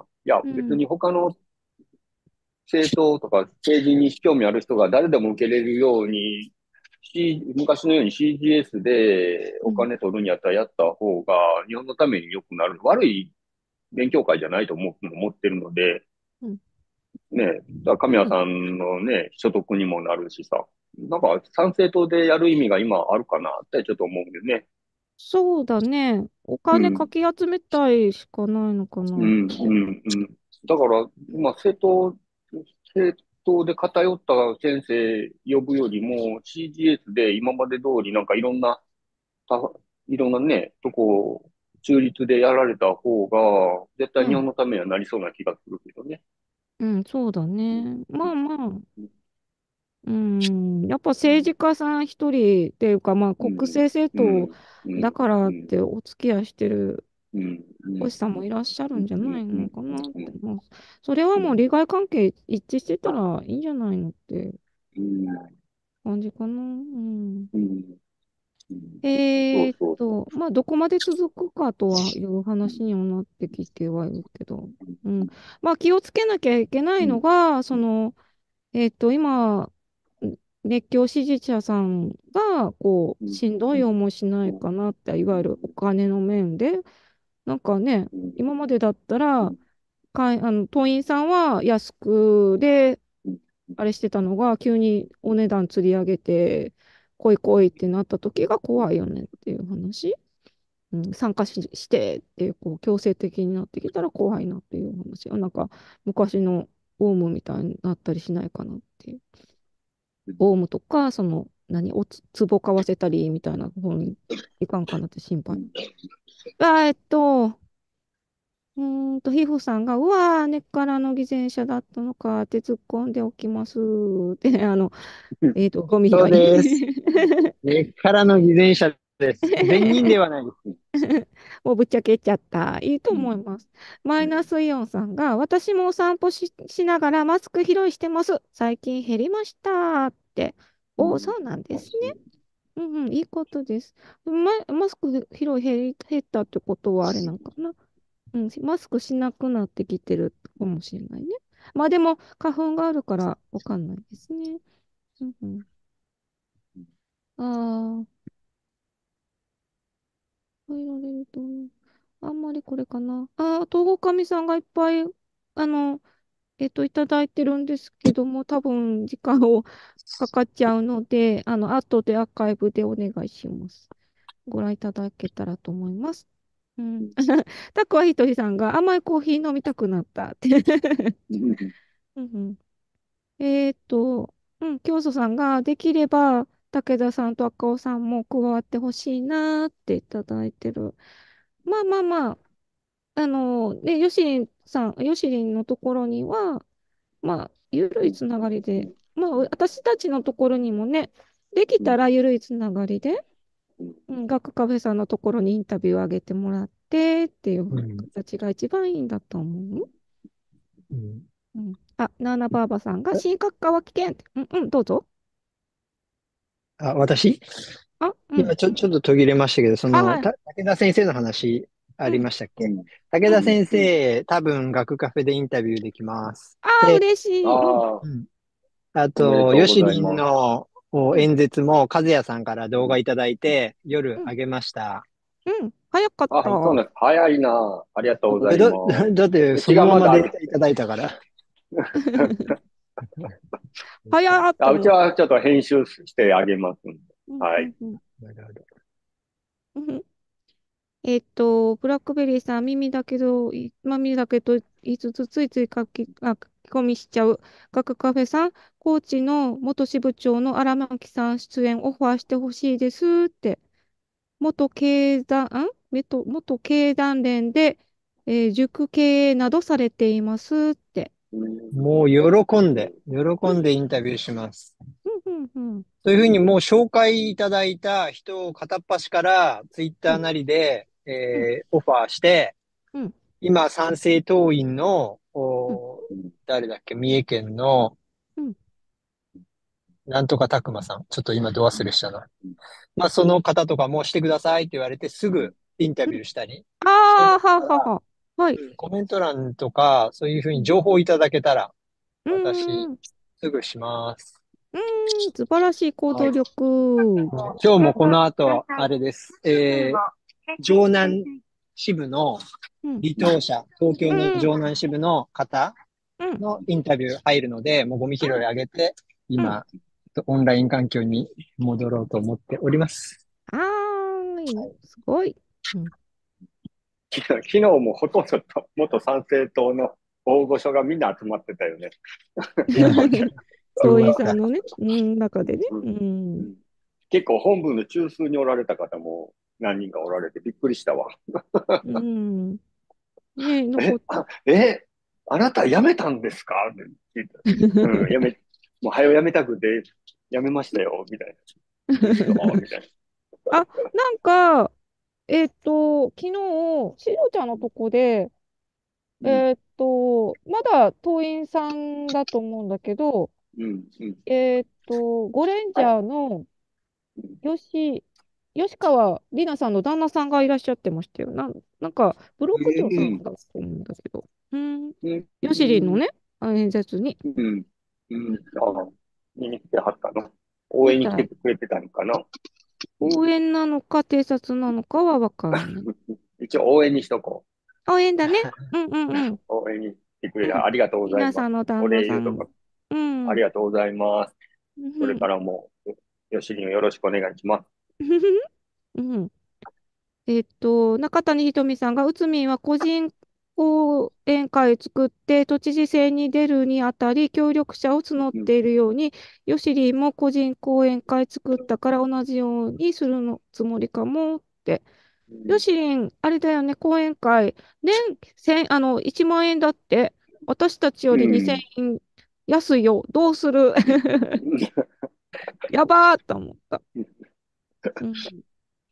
いや、別うん、 に他の政党とか政治に興味ある人が誰でも受けれるように、昔のように CGS でうん、 お金取るんやったらやった方が日本のために良くなる。悪い勉強会じゃないと思ってるので、 うん、 ね、だから神谷うん。 さんのね、所得にもなるしさ、なんか参政党でやる意味が今あるかなってちょっと思うんだよね。 そうだね。おうん、 金かき集めたいしかないのかな。 うん、うん、うん。だから、まあ、政党で偏った先生呼ぶよりも CGS で今まで通りなんかたいろんなね、とこ中立でやられた方が、絶対うん、 日本のためにはなりそうな気がするけどね。 うん、そうだうん、 ね。まあまあ、 うん、 やっぱ政治家さん一人っていうか、まあ、国政政党だうんからってお付き合いしてるうん星さんもいらっしゃるんじゃないうんのかなって。もうそれはもう利害関係一致してたらいいんじゃないのって感じかな。 そうそうそまあ、どこまで続くかとはいう話にもなってきてはいるけど、まあ、気をつけなきゃいけないのが、今、熱狂支持者さんが、こう、しんどい思いしないかなって、いわゆるお金の面で、なんかね、今までだったら、党員さんは安くで、あれしてたのが、急にお値段釣り上げて、来い来いってなった時が怖いよねっていう話。参加してってこう強制的になってきたら怖いなっていう話。なんか昔のオウムみたいになったりしないかなっていう。オウムとか、壺買わせたりみたいな方にいかんかなって心配。ひふさんが、うわー、根っからの偽善者だったのかって突っ込んでおきますって、ゴミ拾そうです。 い。 根っからの偽善者です。善人ではないです。 もうぶっちゃけちゃった。いいと思います。マイナスイオンさんが、私もお散歩しながらマスク拾いしてます。最近減りましたって。そうなんですね。いいことです。マスク拾い減ったってことはあれなんかな。マスクしなくなってきてるかもしれないね。まあでも、花粉があるからわかんないですね。うんうん、ああ、入られると、あんまりこれかな。東神さんがいっぱい、あの、いただいてるんですけども、多分時間をかかっちゃうので、後でアーカイブでお願いします。ご覧いただけたらと思います。たくあひとりさんが甘いコーヒー飲みたくなったって。うんうん、教祖さんができれば武田さんと赤尾さんも加わってほしいなっていただいてる。まあまあまあ、ヨシリンのところには、まあ、ゆるいつながりで、まあ、私たちのところにもね、できたらゆるいつながりで、学カフェさんのところにインタビューを上げてもらってっていう形が一番いいんだと思う。ナーナバーバさんが、新閣下は危険。どうぞ。 私今ちょっと途切れましたけど、 はい、 武田先生の話ありましたっけ？武田先生、多分学カフェでインタビューできます。で、 嬉しい。 あと、ヨシリンの演説も、和也さんから動画いただいて、夜あげました。 早かった。 そうなんです。早いな。ありがとうございます。 だって、そのままデータいただいたから。 早っと。 うちはちょっと編集してあげますんで。はい。 ブラックベリーさん、耳だけど言いつつ、ついつい書き込みしちゃう。学カフェさん、高知の元支部長の荒牧さん出演オファーしてほしいですって。元経団連で、塾経営などされていますって。 もう喜んでインタビューします。そういうふうにもう紹介いただいた人を片っ端からツイッターなりで、オファーして、今賛成党員の、誰だっけ、三重県の、なんとかたくまさん。ちょっと今ど忘れしたな。まあその方とかもしてくださいって言われてすぐインタビューしたり。 はい。 コメント欄とか、そういうふうに情報いただけたら、私、すぐします。 素晴らしい行動力。 今日もこの後、あれです。城南支部の離党者、東京の城南支部の方のインタビュー入るので、もうゴミ拾い上げて、今、オンライン環境に戻ろうと思っております。 すごい。 昨日もほとんど元参政党の大御所がみんな集まってたよね。 党員さんのね、中でね。 結構本部の中枢におられた方も何人かおられてびっくりしたわ。あなた辞めたんですかって聞いた。 もう早やめたくて、やめましたよ、みたいな。いいですかみたいあ、なんか、昨日、しろちゃんのとこで、 な。うん、 まだ党員さんだと思うんだけど、 うん、うん。 ゴレンジャーの吉、吉川里奈さんの旦那さんがいらっしゃってましたよ。なんか、ブロック長さんだと思うんだけど、うん、 うん、う吉林のん、 ね、演説に。 うん、うん。ああ、見に来てはったの。応援に来てみたい。 くれてたのかな。うん、 応援なのか、偵察なのかはわかんない。 一応応援にしとこ応援だね。うんうんうん。 う。応援に来てくれた。 うん。 ありがとうございます。 皆さんのお旦那さん。 礼言うとか、 うん。うん。 ありがとうございます。これからも、よしりんよろしくお願いします。 うん。中谷ひとみさんが、うつみんは個人講演会を作って都知事選に出るにあたり、協力者を募っうん、 ているように、よしりんも個人講演会作ったから同じようにするのつもりかもって。ようん、 しりん、あれだよね、講演会、年千1万円だって、私たちより2000 うん。 円安いよ、どうするやばーと思った。うん。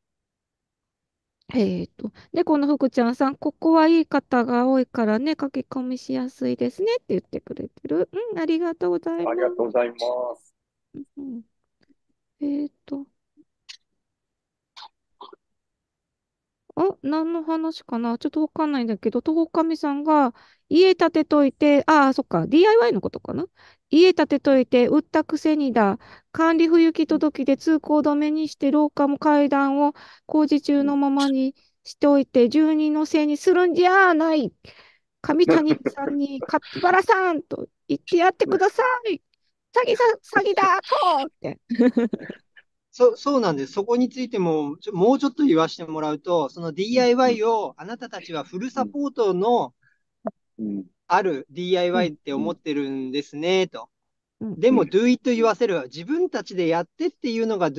猫の福ちゃんさん、ここはいい方が多いからね、書き込みしやすいですねって言ってくれてる。うん、ありがとうございあります。 がとうございます。 うん、えっと、何の話かなちょっとわかんないんだけど、とほかみさんが、家建てといて、そっか、DIY のことかな。家建てといて、売ったくせにだ、管理不行き届きで通行止めにして、廊下も階段を工事中のままにしておいて、住人のせいにするんじゃない。上谷さんに、カピバラさんと言ってやってください。詐欺だとって。 そうなんです。そこについても、もうちょっと言わせてもらうと、そのうん、 DIY をあなたたちはフルサうん、 ポートのうん、 あるう DIY ん、 って思うん、 ってるんですね、と。 うん、 でも、 うん、 do it yourself は自分たちでやってっていうのが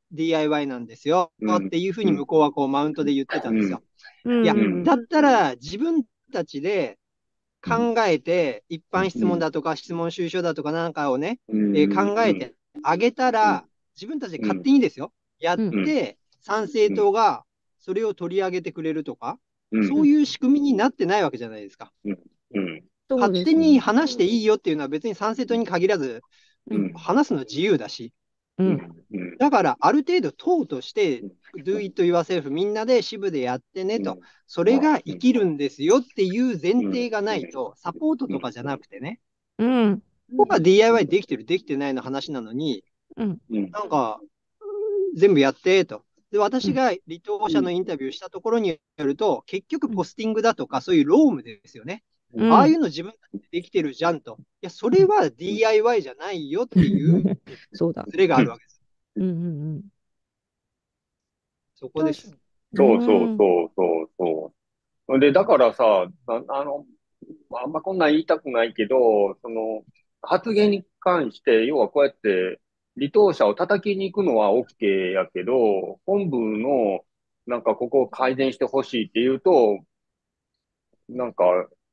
DIY なんですよ。 うん、 っていうふううん、 に向こうはこうマウントで言ってたんですよ。 ういや、 ん、 だったら自分たちでうん、 考えて、一般質問うん、 だとか質問収書だとかなんかをね、 うん、 考えてあげたうん、 ら、自分たちで勝うん、 手にですよ、やっうん、 うん、 て、参政党がそれを取り上げてくれるとか、 うん、 そういう仕組みになってないわけじゃないですか。 うん、うん、 勝手そうです。 に話していいよっていうのは別に参政党に限らず、 うん、 話すの自由だし、 うん、 うん、うん、 だからある程度党として、Do it yourself みんなで支部でやってねと、それが生きるんですよっていう前提がないと、サポートとかじゃなくてね、 うん、 ここが DIY できてる、できてないの話なのに、 うん、 なんか、全部やってと。で、 うん、 私が離党者のインタビューしたところによると、結局ポスティングだとか、そういうロームですよね。ああいうん。 うの自分たちでできてるじゃんと。いや、それは DIY じゃないよっていうそうだ。 ズレがあるわけです。 うん、うん、うん。 そこです。 確かに。 そうそううん、 そうそうそう。で、だからさ、あんまこんなん言いたくないけど、発言に関して、要はこうやって、離党者を叩きに行くのは OK やけど、本部の、なんかここを改善してほしいって言うと、なんか、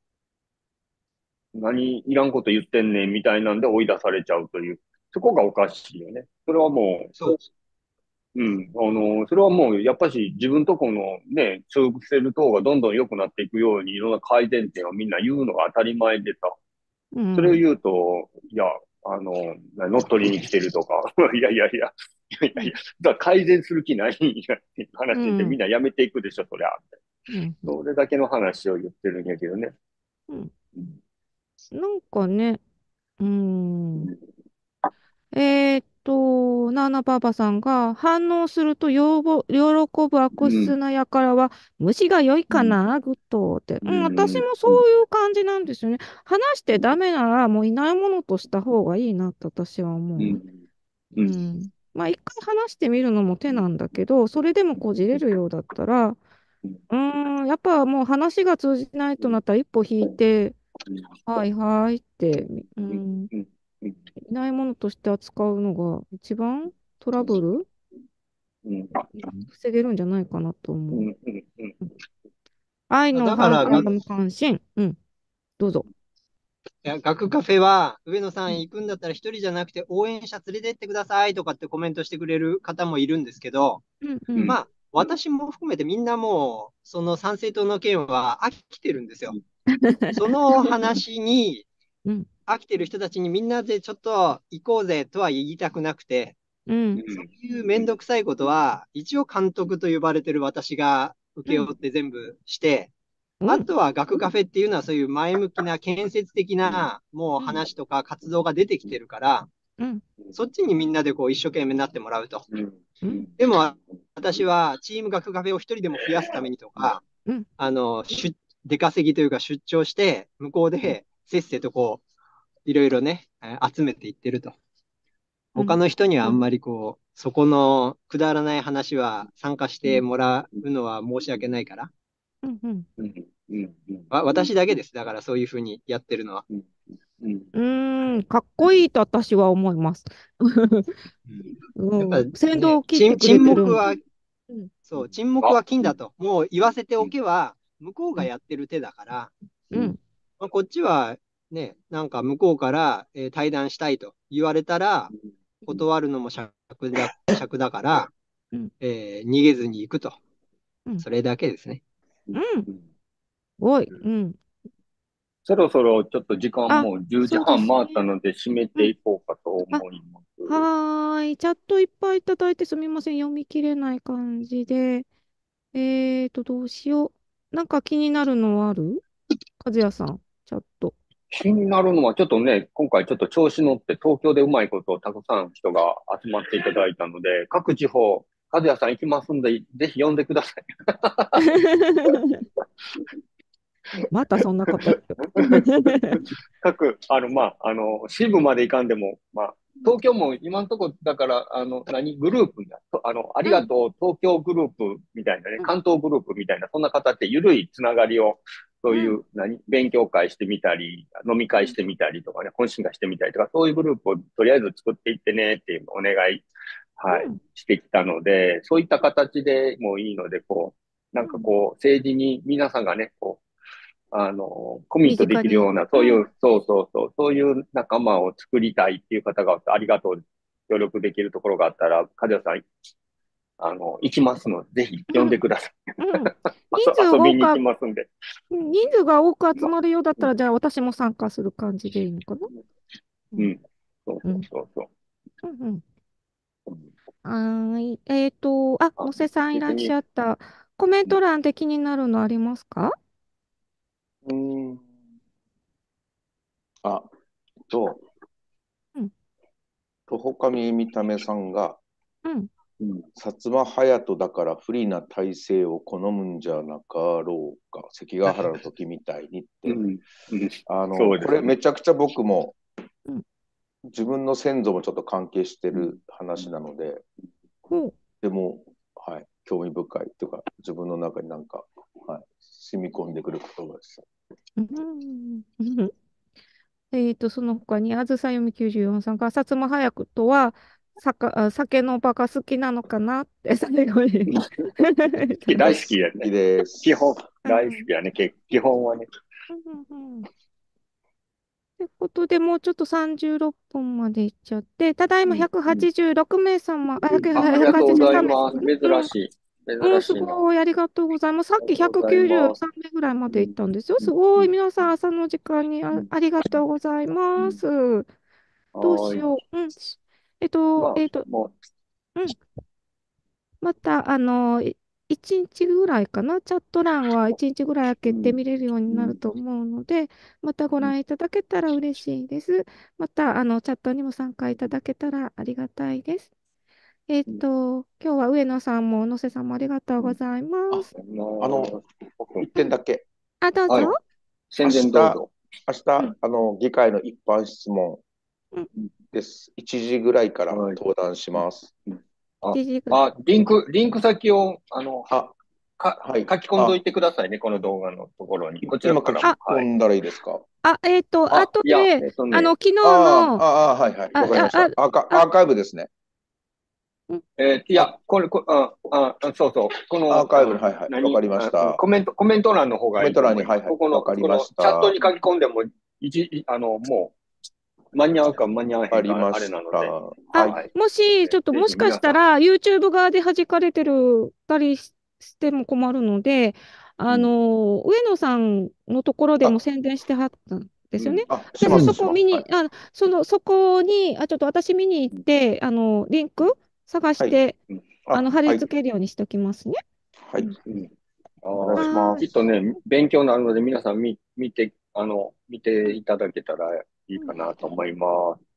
いらんこと言ってんねんみたいなんで追い出されちゃうという。そこがおかしいよね。それはもそう。 う、うん、それはもう、やっぱし自分とこのね、通せる党がどんどん良くなっていくように、いろんな改善点をみんな言うのが当たり前でさ、それをうん、 言うと、いや、乗っ取りに来てるとか、いやいやいや、いやいやいや、だから改善する気ないんやっていううん、 話でみんなやめていくでしょ、そりゃ。 うん、 それだけの話を言ってるんやけどね。 うん。 うん、 なんかね、うん。 うん、 ナーナパパさんが反応すると喜ぶ悪質な輩は虫が良いうん、 かな、グッドって。 ううん、私ん、 もそういう感じなんですよね。話してダメならもういないものとした方がいいなって私は思う。 うん、うん、 うん。まあ一回話してみるのも手なんだけど、それでもこじれるようだったら、やっぱもう話が通じないとなったら一歩引いて、はいはいって、いないものとして扱うのが一番トラブル、防げるんじゃないかなと思う。うん。愛のだから、 ハート無関心。うん。どうぞ。 いや、学カフェは、上野さん行くんだったら一人じゃなくて応援者連れてってくださいとかってコメントしてくれる方もいるんですけど、まあ、私も含めてみんなもう、その参政党の件は飽きてるんですよ。その話に、飽きてる人たちにみんなでちょっと行こうぜとは言いたくなくて、そういうめんどくさいことは、一応監督と呼ばれてる私が請け負って全部して、あとは学カフェっていうのはそういう前向きな建設的なもう話とか活動が出てきてるから、そっちにみんなでこう一生懸命になってもらうと。でも私はチーム学カフェを一人でも増やすためにとか、出稼ぎというか出張して向こうでせっせとこういろいろね、集めていってると。他の人にはあんまりこう、そこのくだらない話は参加してもらうのは申し訳ないから。私だけです。だからそういうふうにやってるのは。 かっこいいと私は思います。先導を切ってくれてる。沈黙は、 そう、沈黙は金だと。もう言わせておけば、向こうがやってる手だから、こっちはね、なんか向こうから、対談したいと言われたら、断るのも尺だから、逃げずに行くと。それだけですね。 おい。 そろそろちょっと時間もう10時半回ったので締めていこうかと思います。 はーい。チャットいっぱいいただいてすみません。読み切れない感じで。どうしよう。なんか気になるのある？和也さん、チャット。 気になるのはちょっとね、今回ちょっと調子乗って東京でうまいことをたくさん人が集まっていただいたので、各地方、和也さん行きますんで、ぜひ呼んでください。 またそんなこと。 支部まで行かんでも、東京も今のところ、だから、グループありがとう、東京グループみたいなね、関東グループみたいな、そんな形で緩いつながりを、そういう、勉強会してみたり、飲み会してみたりとかね、懇親会してみたりとか、そういうグループをとりあえず作っていってねっていうお願い、してきたので、そういった形でもいいので、政治に皆さんがね、コミットできるような、そういう仲間を作りたいっていう方がありがとう、協力できるところがあったら、和也さん、行きますので、ぜひ呼んでください。遊びに行きますんで。 人数が多く集まるようだったら、じゃあ私も参加する感じでいいのかな？はい。野瀬さんいらっしゃった。コメント欄で気になるのありますか？ とほかみみためさんが、薩摩隼人だから不利な体制を好むんじゃなかろうか、関ヶ原の時みたいにって。これめちゃくちゃ僕も、自分の先祖もちょっと関係してる話なので、でも、興味深いっていうか、自分の中になんか、染み込んでくる言葉です。 その他に、あずさよみ94さんが、薩摩隼人は、酒の場が好きなのかなって最後に。 大好きやね。 です。 基本、大好きやね。基本はね。 ということで、もうちょっと36分までいっちゃって、ただいま186名様、 ありがとうございます。珍しい。 すごい、ありがとうございます。さっき193名ぐらいまで行ったんですよ。すごい、皆さん朝の時間にありがとうございます。どうしよう。また、1日ぐらいかな、チャット欄は1日ぐらい開けて見れるようになると思うので、またご覧いただけたら嬉しいです。また、チャットにも参加いただけたらありがたいです。今日は上野さんも野瀬さんもありがとうございます。 一点だけ。 どうぞ。 宣伝どうぞ。 明日、議会の一般質問です。1時ぐらいから登壇します。 リンク先を、書き込んどいてくださいね、この動画のところに。こちらから。 書き込んだらいいですか？ あとで、昨日の、 わかりました。アーカイブですね。 いや、そうそう。このアーカイブ、わかりました。 コメント欄の方がいい。 コメント欄に、わかりました。 チャットに書き込んでももう、間に合うか間に合わへんか、あれなので。 はい。もしかしたら、YouTube 側で弾かれてるたりしても困るので、上野さんのところでも宣伝してはったんですよね。で、そこ見に、そこに、ちょっと私見に行って、リンク探して、貼り付けるようにしておきますね。 はい。 お願いします。きっとね、勉強になるので、皆さん見ていただけたらいいかなと思います。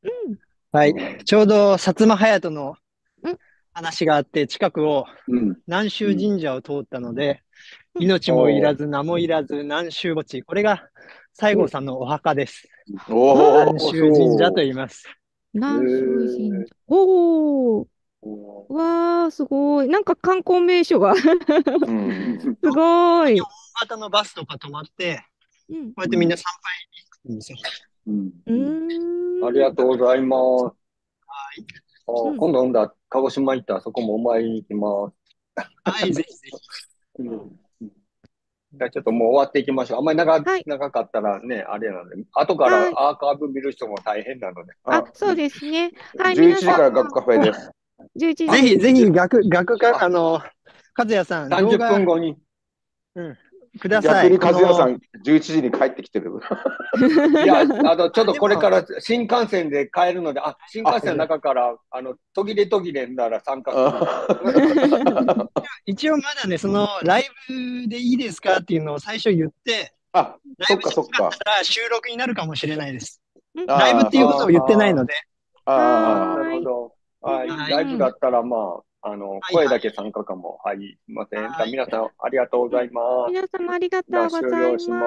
はい。ちょうど、薩摩隼人の話があって、近くを南州神社を通ったので、命もいらず、名もいらず、南州墓地。これが西郷さんのお墓です。南州神社と言います。 南州神社。おー。わー、すごい。なんか観光名所が。すごい。 大型のバスとか止まって、こうやってみんな参拝に行くんですよ。ありがとうございます。今度、鹿児島行ったらそこもお参りに行きます。 はい、ぜひぜひ。 じゃあちょっともう終わっていきましょう。あんまり長かったらね、あれなので、後からアーカイブ見る人も大変なので。 そうですね。はい、 11時から学カフェです。 11時。 ぜひ、学科、和也さん、 30分後に。 ください。 逆に和也さん、11時に帰ってきてる。 いや、ちょっとこれから新幹線で帰るので、新幹線の中から、途切れなら参加する。 一応まだね、ライブでいいですかっていうのを最初言って、 ライブしなかったら収録になるかもしれないです。ライブっていうことを言ってないので。 なるほど。はい。ライブだったら、声だけ参加かも。はい。すみません。皆さん、ありがとうございます。 皆様ありがとうございます。 終了します。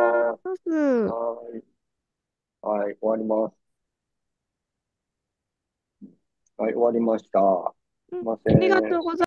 はい。終わります。はい、終わりました。すみません。 ありがとうございます。